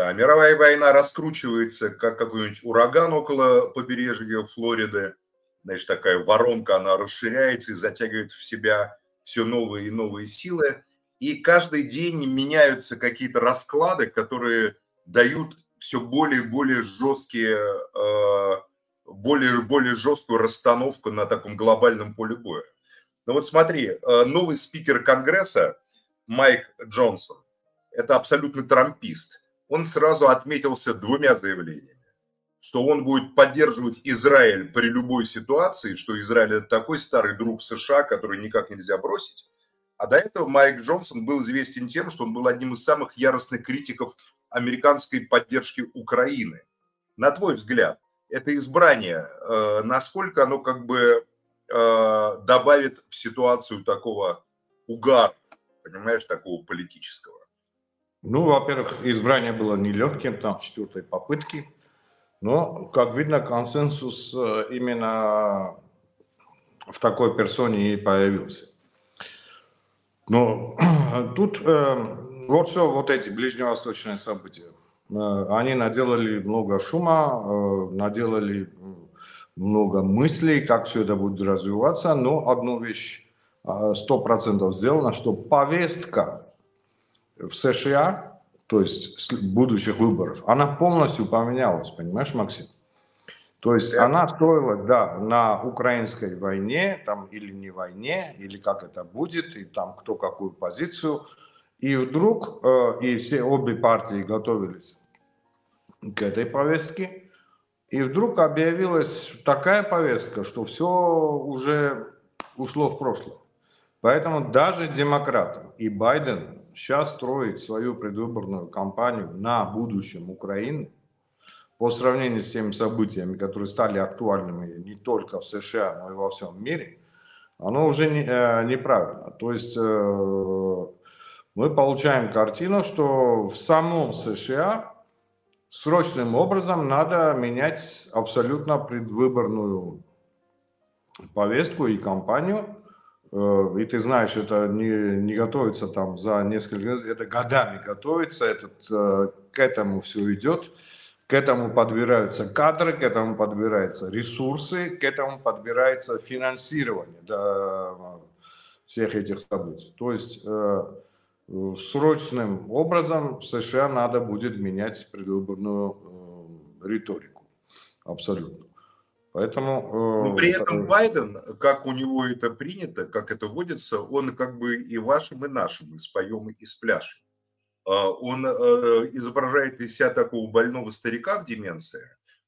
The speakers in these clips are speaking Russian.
Мировая война раскручивается, как какой-нибудь ураган около побережья Флориды. Значит, такая воронка, она расширяется и затягивает в себя все новые и новые силы. И каждый день меняются какие-то расклады, которые дают все более и более жесткие, более жесткую расстановку на таком глобальном поле боя. Ну вот смотри, новый спикер Конгресса Майк Джонсон, это абсолютно трампист. Он сразу отметился двумя заявлениями, что он будет поддерживать Израиль при любой ситуации, что Израиль это такой старый друг США, который никак нельзя бросить. А до этого Майк Джонсон был известен тем, что он был одним из самых яростных критиков американской поддержки Украины. На твой взгляд, это избрание, насколько оно как бы добавит в ситуацию такого угара, понимаешь, такого политического? Ну, во-первых, избрание было нелегким, там, в 4-й попытке. Но, как видно, консенсус именно в такой персоне и появился. Но тут вот что, вот эти ближневосточные события. Они наделали много шума, наделали много мыслей, как все это будет развиваться. Но одну вещь 100% сделано, что повестка в США, то есть будущих выборов, она полностью поменялась, понимаешь, Максим? То есть она строила, да, на украинской войне, там, или не войне, или как это будет, и там кто какую позицию. И вдруг, и все обе партии готовились к этой повестке, и вдруг объявилась такая повестка, что все уже ушло в прошлое. Поэтому даже демократам и Байден сейчас строит свою предвыборную кампанию на будущем Украины по сравнению с теми событиями, которые стали актуальными не только в США, но и во всем мире, оно уже неправильно. То есть мы получаем картину, что в самом США срочным образом надо менять абсолютно предвыборную повестку и кампанию. И ты знаешь, это не готовится там за несколько лет, это годами готовится, к этому все идет, к этому подбираются кадры, к этому подбираются ресурсы, к этому подбирается финансирование всех этих событий. То есть срочным образом в США надо будет менять предвыборную риторику. Абсолютно. Поэтому, но при этом Байден, как у него это принято, как это водится, он как бы и вашим, и нашим, и споем, и спляшем. Он изображает из себя такого больного старика в деменции,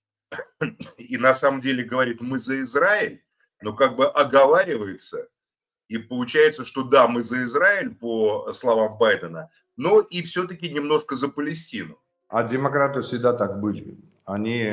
и на самом деле говорит, мы за Израиль, но как бы оговаривается, и получается, что да, мы за Израиль, по словам Байдена, но и все-таки немножко за Палестину. А демократы всегда так были. Они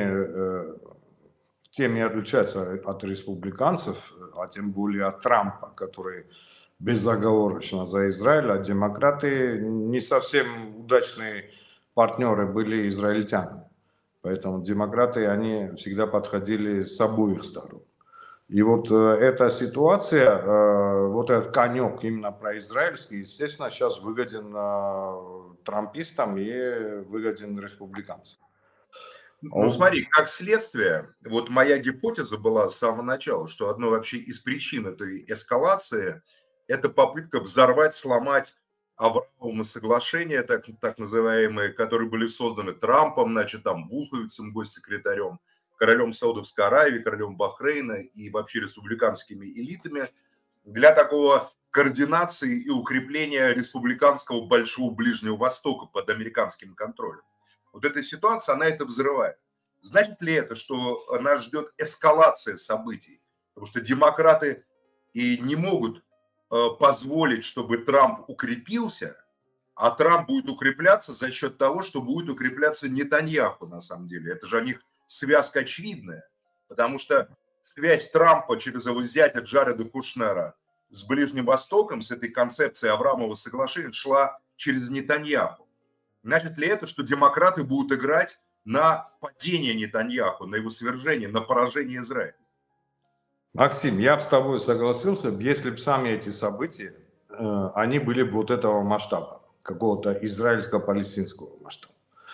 тем и отличаются от республиканцев, а тем более от Трампа, который безоговорочно за Израиль, а демократы не совсем удачные партнеры были израильтянами. Поэтому демократы, они всегда подходили с обоих сторон. И вот эта ситуация, вот этот конек именно произраильский, естественно, сейчас выгоден трампистам и выгоден республиканцам. Ну смотри, как следствие, вот моя гипотеза была с самого начала, что одной вообще из причин этой эскалации – это попытка взорвать, сломать Авраамово соглашения, так называемые, которые были созданы Трампом, значит, там, Вулховицем, госсекретарем, королем Саудовской Аравии, королем Бахрейна и вообще республиканскими элитами для такого координации и укрепления республиканского Большого Ближнего Востока под американским контролем. Вот эта ситуация, она это взрывает. Значит ли это, что нас ждет эскалация событий? Потому что демократы и не могут позволить, чтобы Трамп укрепился, а Трамп будет укрепляться за счет того, что будет укрепляться Нетаньяху на самом деле. Это же у них связка очевидная, потому что связь Трампа через его зятя Джареда Кушнера с Ближним Востоком, с этой концепцией Авраамова соглашения шла через Нетаньяху. Значит ли это, что демократы будут играть на падение Нетаньяху, на его свержение, на поражение Израиля? Максим, я бы с тобой согласился, если бы сами эти события, они были бы вот этого масштаба, какого-то израильско-палестинского масштаба.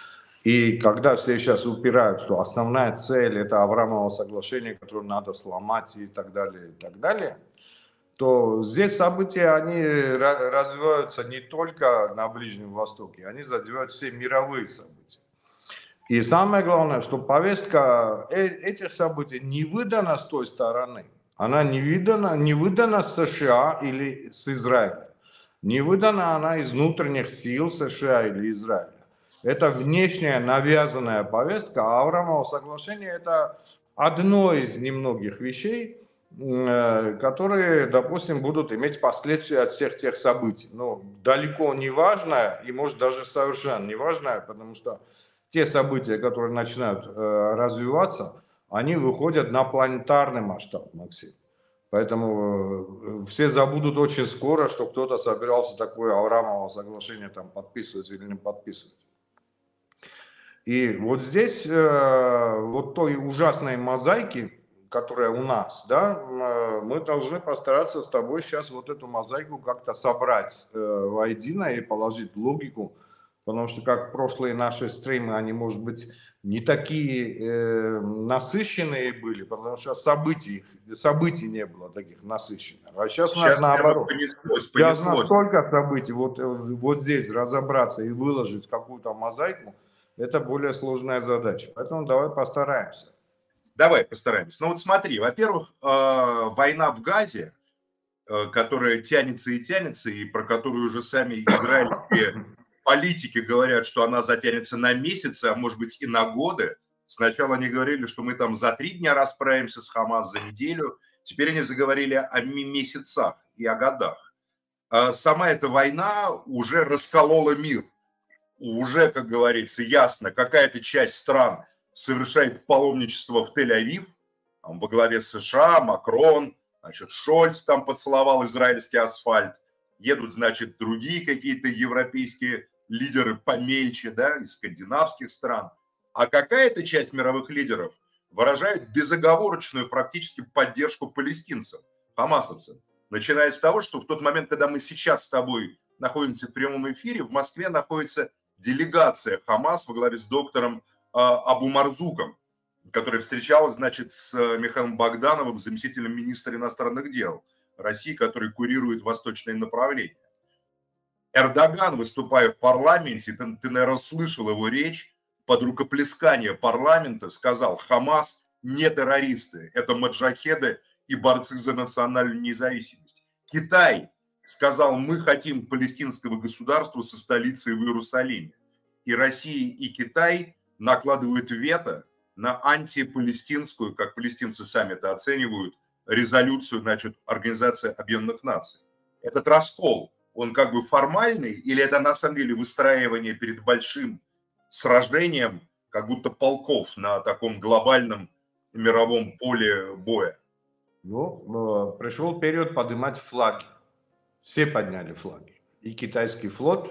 И когда все сейчас упирают, что основная цель – это Авраамово соглашение, которое надо сломать и так далее, то здесь события, они развиваются не только на Ближнем Востоке, они задевают все мировые события. И самое главное, что повестка этих событий не выдана с той стороны. Она не выдана с США или с Израиля. Не выдана она из внутренних сил США или Израиля. Это внешняя навязанная повестка, а Авраамово соглашение – это одно из немногих вещей, которые, допустим, будут иметь последствия от всех тех событий. Но далеко не важное, и может даже совершенно не важное, потому что те события, которые начинают развиваться, они выходят на планетарный масштаб, Максим. Поэтому все забудут очень скоро, что кто-то собирался такое Авраамово соглашение там подписывать или не подписывать. И вот здесь, вот той ужасной мозаики, которая у нас, да, мы должны постараться с тобой сейчас вот эту мозаику как-то собрать воедино и положить логику, потому что как прошлые наши стримы, они, может быть, не такие насыщенные были, потому что событий не было таких насыщенных. А сейчас у нас Сейчас прямо наоборот. Сейчас понеслось. настолько событий, вот здесь разобраться и выложить какую-то мозаику, это более сложная задача. Поэтому давай постараемся. Давай постараемся. Ну вот смотри, во-первых, война в Газе, которая тянется и про которую уже сами израильские политики говорят, что она затянется на месяцы, а может быть и на годы. Сначала они говорили, что мы там за 3 дня расправимся с Хамас, за неделю. Теперь они заговорили о месяцах и о годах. Сама эта война уже расколола мир. Уже, как говорится, ясно, какая-то часть стран совершает паломничество в Тель-Авив, там во главе США, Макрон, значит, Шольц там поцеловал израильский асфальт, едут, значит, другие какие-то европейские лидеры помельче, да, из скандинавских стран, а какая-то часть мировых лидеров выражает безоговорочную практически поддержку палестинцам, хамасовцам, начиная с того, что в тот момент, когда мы сейчас с тобой находимся в прямом эфире, в Москве находится делегация Хамас во главе с доктором Абу Марзуком, которая встречалась, значит, с Михаилом Богдановым, заместителем министра иностранных дел России, который курирует восточное направление. Эрдоган, выступая в парламенте, ты, наверное, слышал его речь, под рукоплескание парламента сказал: Хамас не террористы, это маджахеды и борцы за национальную независимость. Китай сказал: мы хотим палестинского государства со столицей в Иерусалиме. И Россия, и Китай накладывают вето на антипалестинскую, как палестинцы сами это оценивают, резолюцию, значит, Организации Объединенных Наций. Этот раскол, он как бы формальный, или это на самом деле выстраивание перед большим сражением, как будто полков на таком глобальном мировом поле боя? Ну, пришел период поднимать флаги. Все подняли флаги. И китайский флот,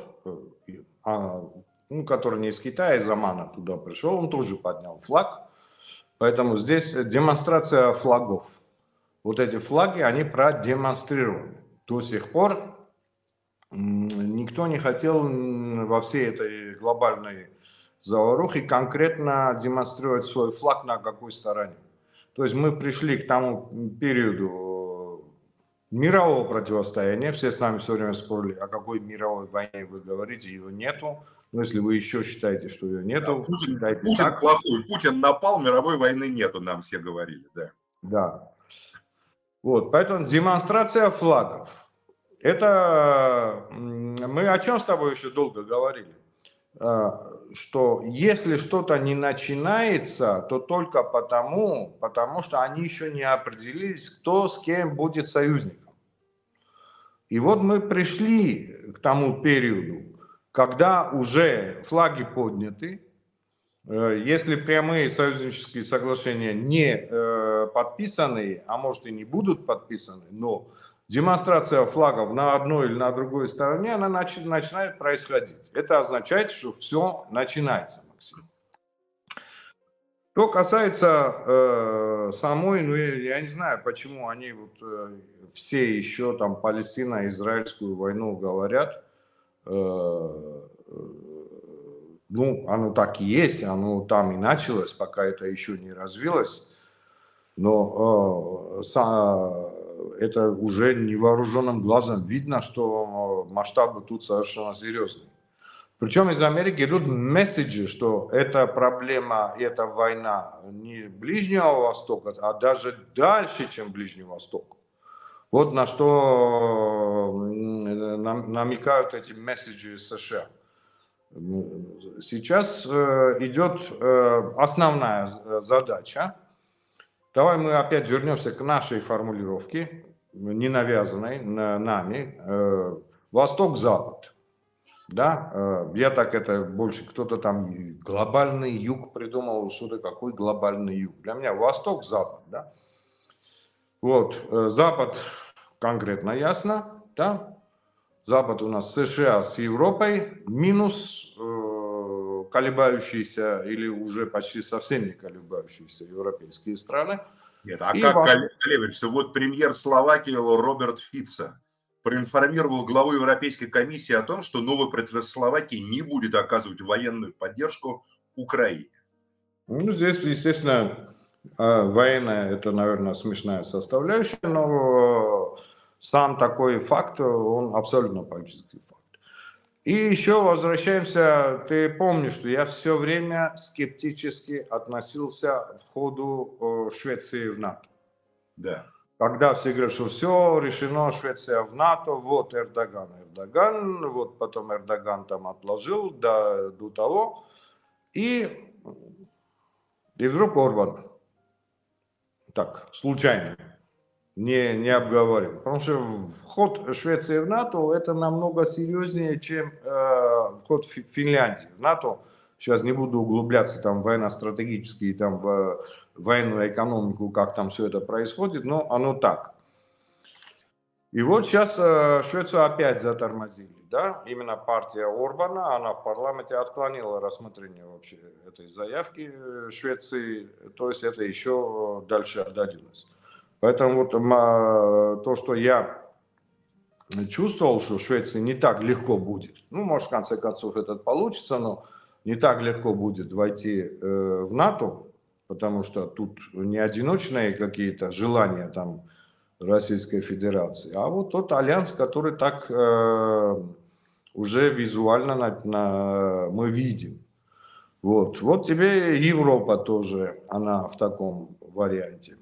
который не из Китая, из Омана туда пришел, он тоже поднял флаг. Поэтому здесь демонстрация флагов. Вот эти флаги, они продемонстрированы. До сих пор никто не хотел во всей этой глобальной заварухе конкретно демонстрировать свой флаг на какой стороне. То есть мы пришли к тому периоду мирового противостояния. Все с нами все время спорили, о какой мировой войне вы говорите, ее нету. Но если вы еще считаете, что ее нету, Путин плохой, Путин напал, мировой войны нету, нам все говорили, да. Да. Вот, поэтому демонстрация флагов. Это мы о чем с тобой еще долго говорили? Что если что-то не начинается, то только потому что они еще не определились, кто с кем будет союзником. И вот мы пришли к тому периоду, когда уже флаги подняты, если прямые союзнические соглашения не подписаны, а может и не будут подписаны, но демонстрация флагов на одной или на другой стороне, она начинает происходить. Это означает, что все начинается, Максим. Что касается самой, ну я не знаю, почему они вот все еще там Палестино-израильскую войну говорят. ну, оно так и есть, оно там и началось, пока это еще не развилось, но это уже невооруженным глазом видно, что масштабы тут совершенно серьезные. Причем из Америки идут месседжи, что эта проблема, эта война не Ближнего Востока, а даже дальше, чем Ближний Восток. Вот на что намекают эти месседжи из США. Сейчас идет основная задача. Давай мы опять вернемся к нашей формулировке, не навязанной нами. Восток-Запад. Да, я так это больше, кто-то там глобальный юг придумал, что-то какой глобальный юг. Для меня Восток-Запад, да. Вот, Запад конкретно ясно, да. Запад у нас США с Европой, минус колебающиеся или уже почти совсем не колебающиеся европейские страны. Нет, а как колеблется? Вот премьер Словакии Роберт Фицо проинформировал главу Европейской комиссии о том, что новое правительство Словакии не будет оказывать военную поддержку Украине. Ну, здесь, естественно, военная, это, наверное, смешная составляющая, но сам такой факт, он абсолютно политический факт. И еще возвращаемся, ты помнишь, что я все время скептически относился к входу Швеции в НАТО. Да. Когда все говорят, что все решено, Швеция в НАТО, вот Эрдоган, вот потом Эрдоган там отложил до того, и вдруг Орбан. Так, случайно, не обговаривал. Потому что вход Швеции в НАТО это намного серьезнее, чем вход Финляндии в НАТО. Сейчас не буду углубляться там в военно-стратегические, там в военную экономику, как там все это происходит, но оно так. И вот сейчас Швецию опять затормозили, да, именно партия Орбана, она в парламенте отклонила рассмотрение вообще этой заявки Швеции, то есть это еще дальше отдалилось. Поэтому вот то, что я чувствовал, что Швеции не так легко будет, ну, может, в конце концов это получится, но не так легко будет войти в НАТО, потому что тут не одиночные какие-то желания там Российской Федерации, а вот тот альянс, который так уже визуально мы видим. Вот тебе Европа тоже, она в таком варианте.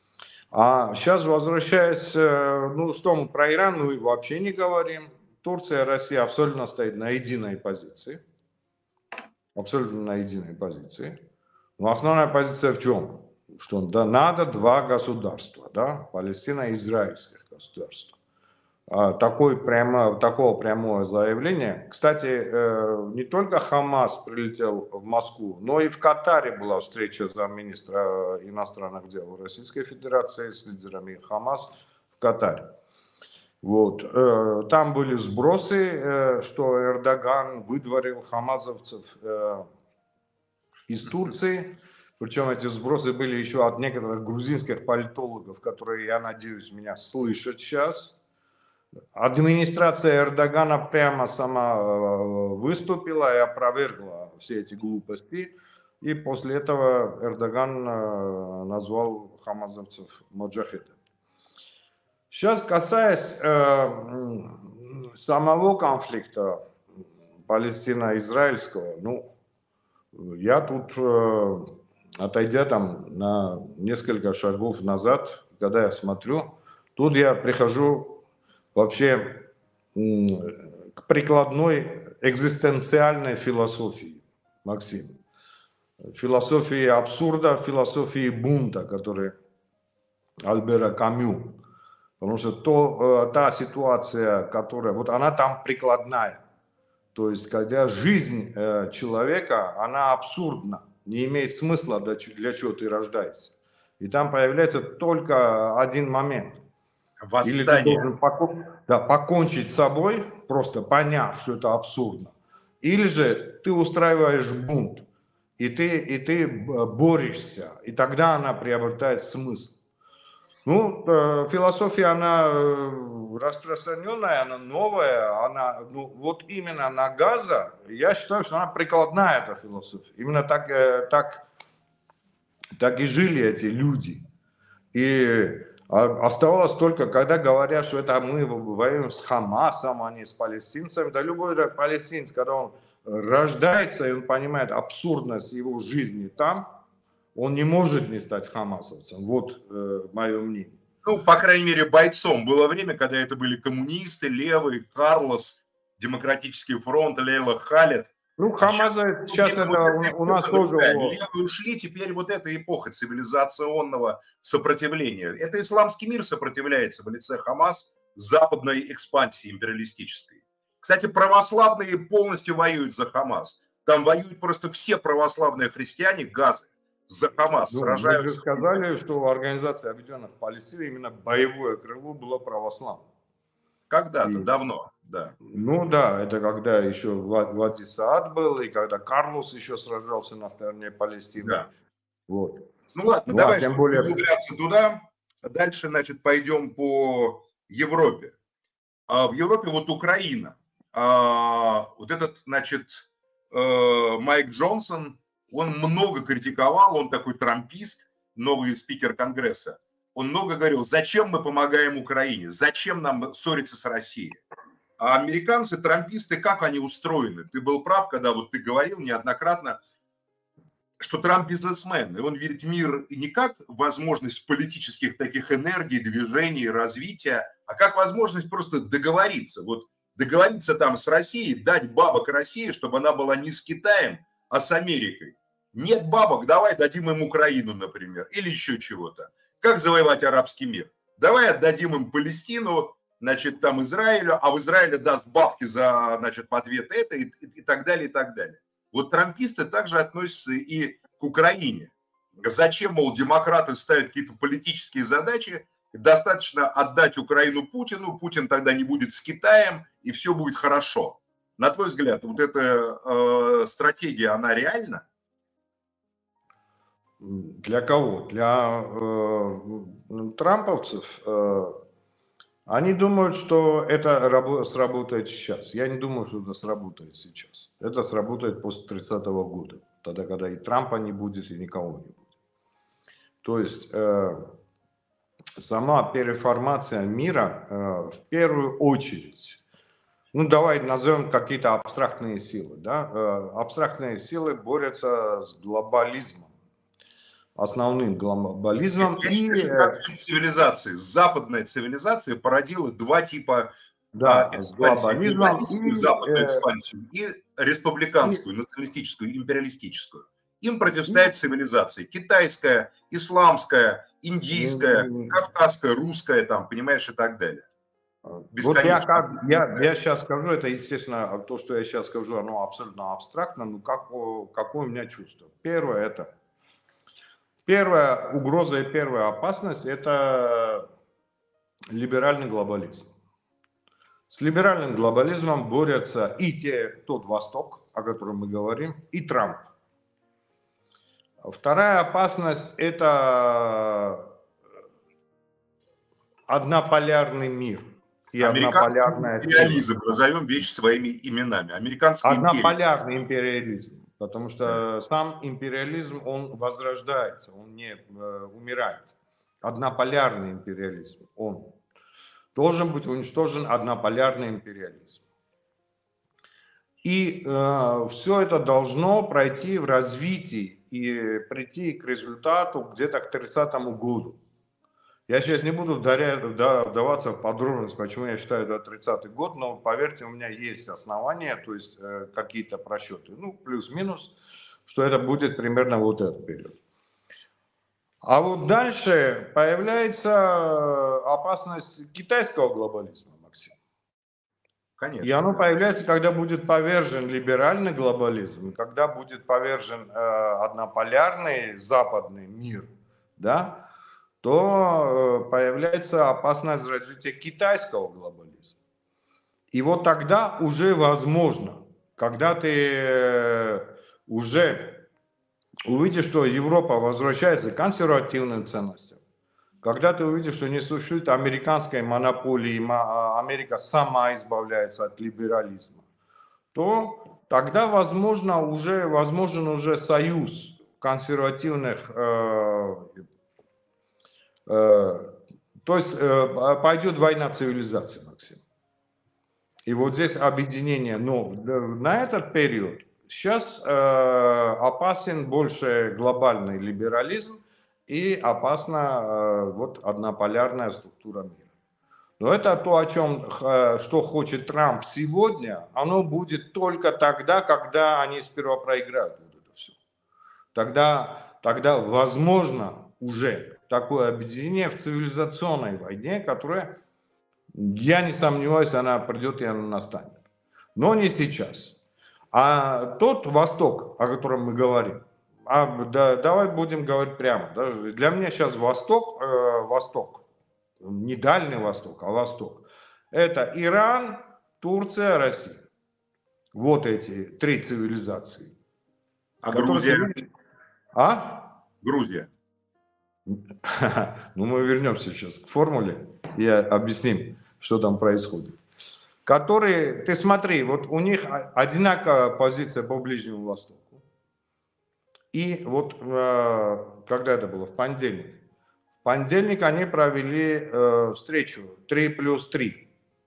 А сейчас, возвращаясь, ну что мы про Иран, ну и вообще не говорим. Турция и Россия абсолютно стоят на единой позиции. Абсолютно на единой позиции. Но основная позиция в чем? Что да, надо два государства, да, Палестина и израильское государство. Такого прямого заявления. Кстати, не только Хамас прилетел в Москву, но и в Катаре была встреча замминистра иностранных дел Российской Федерации с лидерами Хамас в Катаре. Вот. Там были сбросы, что Эрдоган выдворил хамазовцев из Турции. Причем эти сбросы были еще от некоторых грузинских политологов, которые, я надеюсь, меня слышат сейчас. Администрация Эрдогана прямо сама выступила и опровергла все эти глупости. И после этого Эрдоган назвал хамазовцев маджахедами. Сейчас, касаясь самого конфликта палестино-израильского, ну, я тут, отойдя там на несколько шагов назад, когда я смотрю, тут я прихожу вообще к прикладной экзистенциальной философии, Максим. Философии абсурда, философии бунта, который Альбера Камю. Потому что та ситуация, которая, вот она там прикладная. То есть, когда жизнь человека, она абсурдна, не имеет смысла, для чего ты рождаешься. И там появляется только один момент. Восстание. Или ты должен покончить с собой, просто поняв, что это абсурдно. Или же ты устраиваешь бунт, и ты борешься, и тогда она приобретает смысл. Ну, философия, она распространенная, она новая, она, ну, вот именно на Газа, я считаю, что она прикладная, эта философия. Именно так и жили эти люди. И оставалось только, когда говорят, что это мы воюем с Хамасом, а не с палестинцами. Да любой палестинец, когда он рождается, и он понимает абсурдность его жизни там, он не может не стать хамасовцем. Вот мое мнение. Ну, по крайней мере, бойцом. Было время, когда это были коммунисты, левые, Карлос, Демократический фронт, Лейла Халед. Ну, Хамаза сейчас это вот у нас тоже... Левые ушли, теперь вот эта эпоха цивилизационного сопротивления. Это исламский мир сопротивляется в лице Хамас западной экспансии империалистической. Кстати, православные полностью воюют за Хамас. Там воюют просто все православные христиане Газы за Хамас, сражаются. Мы же сказали, что Организация Объединенных Палестин, именно боевое крыло было православным. Когда-то, давно, да. Ну да, это когда еще Влади Саад был, и когда Карлос еще сражался на стороне Палестины. Да. Вот. Ну ладно, давай, чтобы не углубляться туда. Дальше, значит, пойдем по Европе. В Европе вот Украина. Вот этот, значит, Майк Джонсон, он много критиковал, он такой трампист, новый спикер Конгресса. Он много говорил, зачем мы помогаем Украине, зачем нам ссориться с Россией. А американцы, трамписты, как они устроены? Ты был прав, когда вот ты говорил неоднократно, что Трамп бизнесмен, и он видит мир не как возможность политических таких энергий, движений, развития, а как возможность просто договориться. Вот договориться там с Россией, дать бабок России, чтобы она была не с Китаем, а с Америкой. Нет бабок, давай дадим им Украину, например, или еще чего-то. Как завоевать арабский мир? Давай отдадим им Палестину, значит, там Израилю, а в Израиле даст бабки за, значит, в ответ это и так далее, и так далее. Вот трамписты также относятся и к Украине. Зачем, мол, демократы ставят какие-то политические задачи, достаточно отдать Украину Путину, Путин тогда не будет с Китаем, и все будет хорошо. На твой взгляд, вот эта стратегия, она реальна? Для кого? Для трамповцев. Они думают, что это сработает сейчас. Я не думаю, что это сработает сейчас. Это сработает после 30-го года. Тогда, когда и Трампа не будет, и никого не будет. То есть сама переформация мира в первую очередь, ну давай назовем какие-то абстрактные силы. Да? Абстрактные силы борются с глобализмом. Основным глобализмом. Конфликт цивилизации. Западная цивилизация породила два типа экспансии. Глобалистскую западную экспансию и республиканскую, националистическую, империалистическую. Им противостоят цивилизации. Китайская, исламская, индийская, кавказская, русская, там, понимаешь, и так далее. Вот я сейчас скажу, это, естественно, то, что я сейчас скажу, оно абсолютно абстрактно, но какое у меня чувство. Первая угроза и первая опасность – это либеральный глобализм. С либеральным глобализмом борются и тот Восток, о котором мы говорим, и Трамп. Вторая опасность – это однополярный мир. И американский империализм, назовем вещи своими именами. Однополярный империализм. Потому что сам империализм, он возрождается, он не умирает. Однополярный империализм, он должен быть уничтожен, однополярный империализм. И все это должно пройти в развитии и прийти к результату где-то к 30-му году. Я сейчас не буду вдаваться в подробности, почему я считаю это 30-й год, но поверьте, у меня есть основания, то есть какие-то просчеты, ну, плюс-минус, что это будет примерно вот этот период. А вот дальше появляется опасность китайского глобализма, Максим. Конечно. И оно появляется, когда будет повержен либеральный глобализм, когда будет повержен однополярный западный мир, да, то появляется опасность развития китайского глобализма. И вот тогда уже возможно, когда ты уже увидишь, что Европа возвращается к консервативным ценностям, когда ты увидишь, что не существует американской монополии, Америка сама избавляется от либерализма, то тогда возможен уже союз консервативных, то есть пойдет война цивилизации, Максим. И вот здесь объединение. Но на этот период сейчас опасен больше глобальный либерализм и опасна вот однополярная структура мира. Но это то, что хочет Трамп сегодня, оно будет только тогда, когда они сперва проиграют вот это все. Тогда возможно уже такое объединение в цивилизационной войне, которая, я не сомневаюсь, она придет и она настанет. Но не сейчас. А тот Восток, о котором мы говорим, давай будем говорить прямо. Для меня сейчас Восток, не Дальний Восток, а Восток. Это Иран, Турция, Россия. Вот эти три цивилизации. А Грузия? Грузия. Ну, мы вернемся сейчас к формуле и объясним, что там происходит. Которые, ты смотри, вот у них одинаковая позиция по Ближнему Востоку. И вот, когда это было, в понедельник. В понедельник они провели встречу 3+3.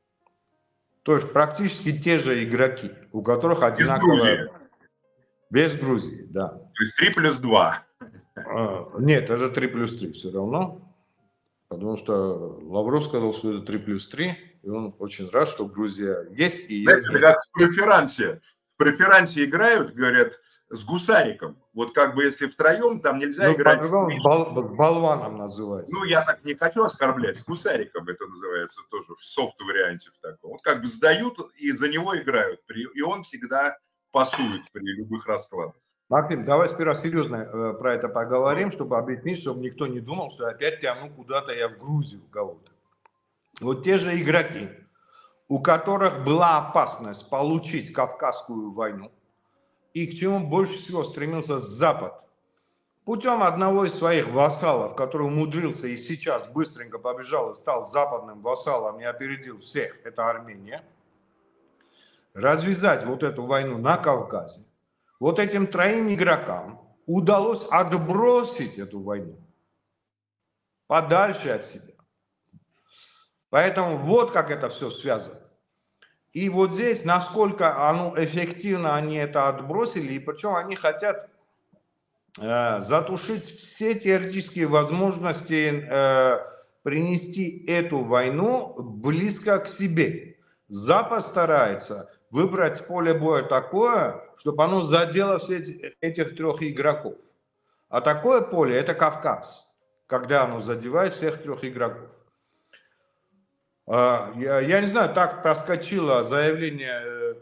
То есть практически те же игроки, у которых одинаковая... Без Грузии, да. То есть 3+2. Нет, это 3+3 все равно. Потому что Лавров сказал, что это 3+3. И он очень рад, что Грузия есть. И знаете, это как в преферансе. В преферансе играют, говорят, с гусариком. Вот как бы если втроем, там нельзя играть. Болваном называется. Ну, я так не хочу оскорблять. С гусариком это называется тоже в софт-варианте в таком. Вот как бы сдают и за него играют. И он всегда пасует при любых раскладах. Максим, давай сперва серьезно про это поговорим, чтобы объяснить, чтобы никто не думал, что опять тяну куда-то я в Грузию кого-то. Вот те же игроки, у которых была опасность получить Кавказскую войну, и к чему больше всего стремился Запад, путем одного из своих вассалов, который умудрился и сейчас быстренько побежал и стал западным вассалом и опередил всех, это Армения, развязать вот эту войну на Кавказе, вот этим троим игрокам удалось отбросить эту войну подальше от себя. Поэтому вот как это все связано. И вот здесь, насколько эффективно они это отбросили, и причем они хотят затушить все теоретические возможности принести эту войну близко к себе. Запад старается выбрать поле боя такое, чтобы оно задело все этих трех игроков. А такое поле – это Кавказ, когда оно задевает всех трех игроков. Я не знаю, так проскочило заявление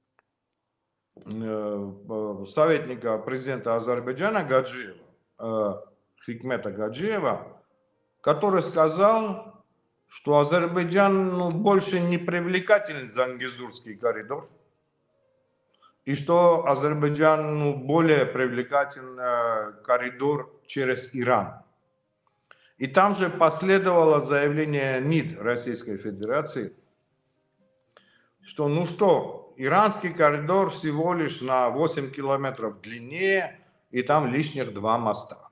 советника президента Азербайджана Гаджиева, Хикмета Гаджиева, который сказал, что Азербайджан больше не привлекателен Зангезурский коридор, и что Азербайджан более привлекателен коридор через Иран. И там же последовало заявление МИД Российской Федерации, что иранский коридор всего лишь на 8 километров длиннее, и там лишних 2 моста.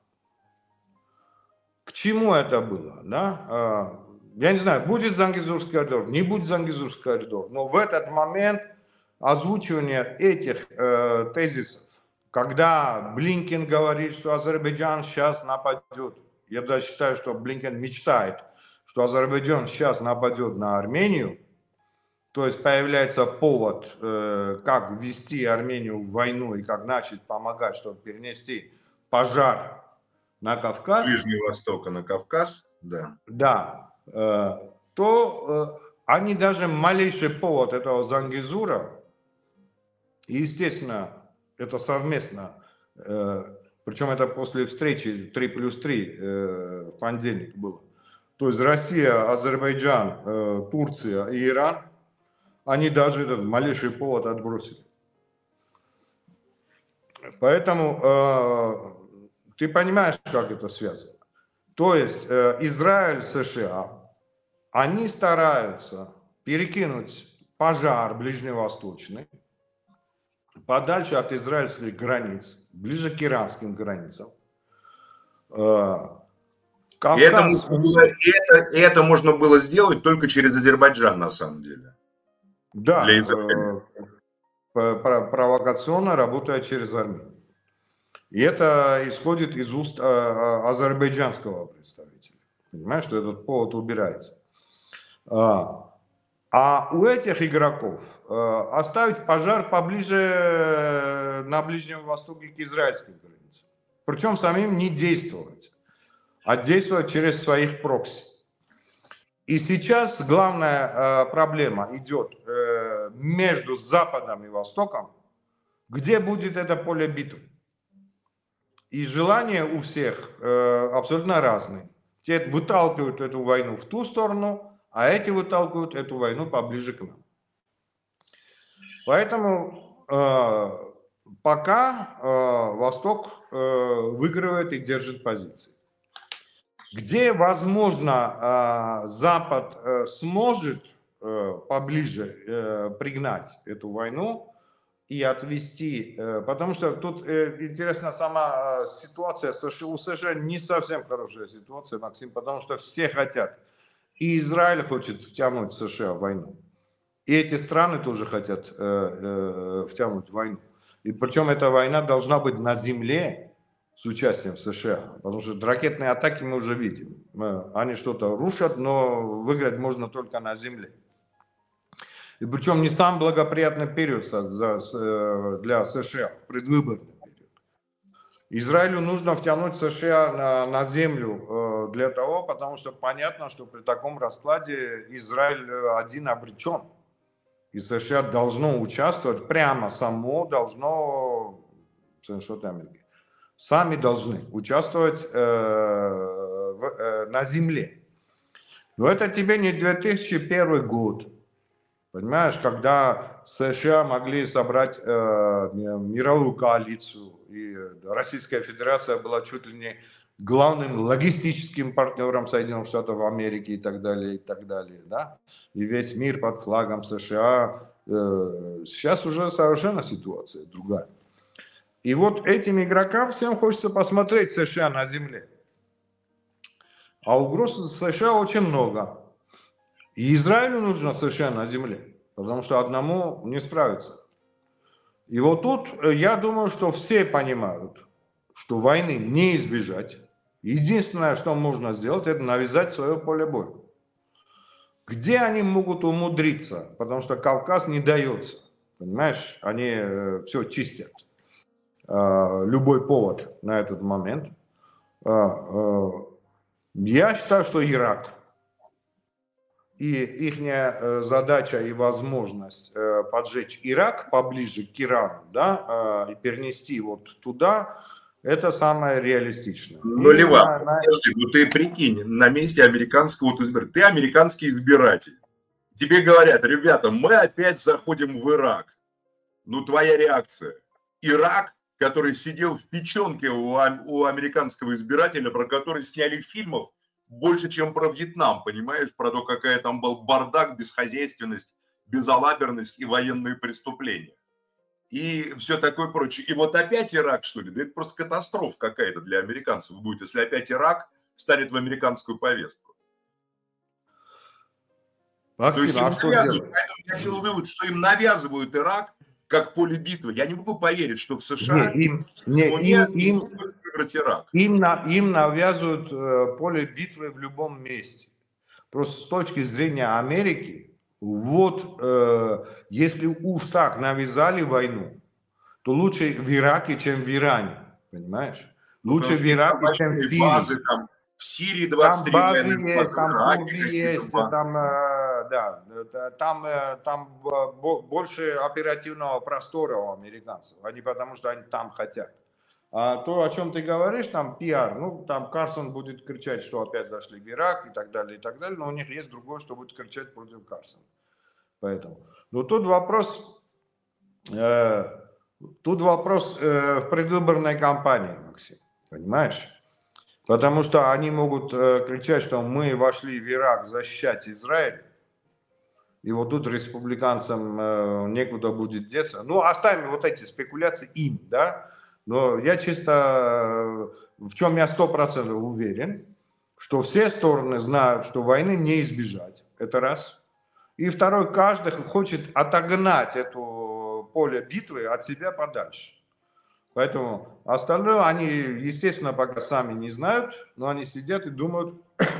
К чему это было? Да? Я не знаю, будет Зангезурский коридор, не будет Зангезурский коридор, но в этот момент озвучивание этих тезисов, когда Блинкен говорит, что Азербайджан сейчас нападет, я даже считаю, что Блинкен мечтает, что Азербайджан сейчас нападет на Армению, то есть появляется повод, как ввести Армению в войну и как начать помогать, чтобы перенести пожар на Кавказ. Ближний Восток на Кавказ, да. Да, то они даже малейший повод этого Зангезура, и, естественно, это совместно, причем это после встречи 3+3 в понедельник было. То есть Россия, Азербайджан, Турция и Иран, они даже этот малейший повод отбросили. Поэтому ты понимаешь, как это связано. То есть Израиль, США, они стараются перекинуть пожар ближневосточный подальше от израильских границ, ближе к иранским границам. Кавказ... Это можно было сделать только через Азербайджан, на самом деле. Да, для Израиля. Провокационно работая через Армению. И это исходит из уст азербайджанского представителя. Понимаешь, что этот повод убирается. А у этих игроков оставить пожар поближе на Ближнем Востоке к израильским границам. Причем самим не действовать, а действовать через своих прокси. И сейчас главная проблема идет между Западом и Востоком, где будет это поле битвы. И желания у всех абсолютно разные. Те выталкивают эту войну в ту сторону, а эти выталкивают эту войну поближе к нам. Поэтому пока Восток выигрывает и держит позиции. Где, возможно, Запад сможет поближе пригнать эту войну и отвести, потому что тут интересна сама ситуация, у США не совсем хорошая ситуация, Максим, потому что все хотят, и Израиль хочет втянуть США в войну, и эти страны тоже хотят втянуть в войну, и причем эта война должна быть на земле, с участием США, потому что ракетные атаки мы уже видим. Они что-то рушат, но выиграть можно только на земле. И причем не самый благоприятный период для США, предвыборный период. Израилю нужно втянуть США на землю для того, потому что понятно, что при таком раскладе Израиль один обречен. И США должно участвовать, прямо само должно, Соединенные Америки, сами должны участвовать на земле. Но это тебе не 2001 год, понимаешь, когда США могли собрать мировую коалицию, и Российская Федерация была чуть ли не главным логистическим партнером Соединенных Штатов Америки и так далее, да? И весь мир под флагом США. Сейчас уже совершенно ситуация другая. И вот этим игрокам всем хочется посмотреть США на земле. А угроз США очень много. И Израилю нужно США на земле, потому что одному не справиться. И вот тут я думаю, что все понимают, что войны не избежать. Единственное, что можно сделать, это навязать свое поле боя. Где они могут умудриться? Потому что Кавказ не дается. Понимаешь, они все чистят. Любой повод на этот момент. Я считаю, что Ирак и их задача и возможность поджечь Ирак поближе к Ирану, да, и перенести вот туда, это самое реалистичное. Ну, Леван, подожди, ну ты прикинь, на месте американского избирателя, ты американский избиратель, тебе говорят: ребята, мы опять заходим в Ирак. Ну, твоя реакция. Ирак, который сидел в печенке у американского избирателя, про который сняли фильмов больше, чем про Вьетнам, понимаешь? Про то, какая там был бардак, бесхозяйственность, безалаберность и военные преступления. И все такое прочее. И вот опять Ирак, что ли? Да это просто катастрофа какая-то для американцев будет, если опять Ирак станет в американскую повестку. То есть им навязывают. Поэтому я делал вывод, что им навязывают Ирак как поле битвы. Я не могу поверить, что в США им навязывают поле битвы в любом месте. Просто с точки зрения Америки, вот если уж так навязали войну, то лучше в Ираке, чем в Иране, понимаешь? Лучше в Ираке, чем в Сирии. Базы, там, в Сирии 23 военных базы, там Ираке есть, там, да, там больше оперативного простора у американцев, а не потому, что они там хотят. А то, о чем ты говоришь, там пиар, ну, там Карсон будет кричать, что опять зашли в Ирак и так далее, но у них есть другое, что будет кричать против Карсона. Поэтому. Но тут вопрос в предвыборной кампании, Максим, понимаешь? Потому что они могут кричать, что мы вошли в Ирак защищать Израиль, и вот тут республиканцам некуда будет деться. Ну, оставим вот эти спекуляции им, да. Но я чисто, в чем я 100% уверен, что все стороны знают, что войны не избежать. Это раз. И второй, каждый хочет отогнать это поле битвы от себя подальше. Поэтому остальное они, естественно, пока сами не знают, но они сидят и думают,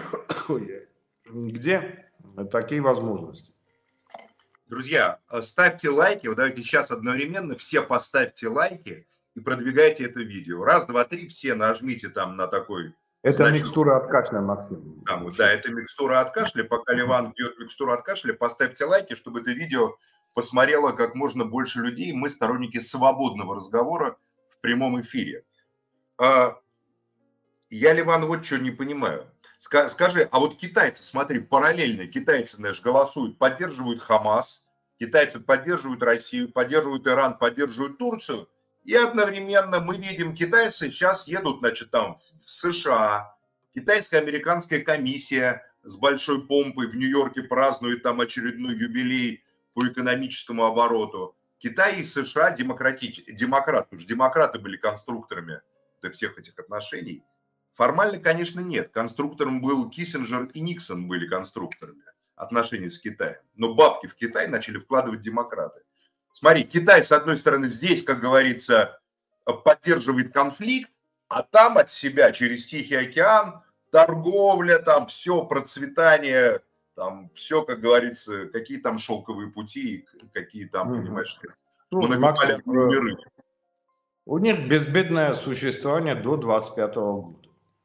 где такие возможности. Друзья, ставьте лайки, вот давайте сейчас одновременно все поставьте лайки и продвигайте это видео. Раз, два, три, все нажмите там на такой... Это микстура от кашля, Максим. Там, да, это микстура от кашля. Пока Ливан пьет микстуру от кашля, поставьте лайки, чтобы это видео посмотрело как можно больше людей. Мы сторонники свободного разговора в прямом эфире. Я, Ливан, вот что не понимаю. Скажи, а вот китайцы, смотри, параллельно китайцы, знаешь, голосуют, поддерживают Хамас, китайцы поддерживают Россию, поддерживают Иран, поддерживают Турцию, и одновременно мы видим, китайцы сейчас едут, значит, там в США, китайско-американская комиссия с большой помпой в Нью-Йорке празднует там очередной юбилей по экономическому обороту. Китай и США демократы, потому что демократы были конструкторами всех этих отношений. Формально, конечно, нет. Конструктором был Киссинджер и Никсон были конструкторами отношений с Китаем. Но бабки в Китай начали вкладывать демократы. Смотри, Китай, с одной стороны, здесь, как говорится, поддерживает конфликт, а там от себя через Тихий океан торговля, там все, процветание, там все, как говорится, какие там шелковые пути, какие там, понимаешь, многополярные миры. У них безбедное существование до 25-го года.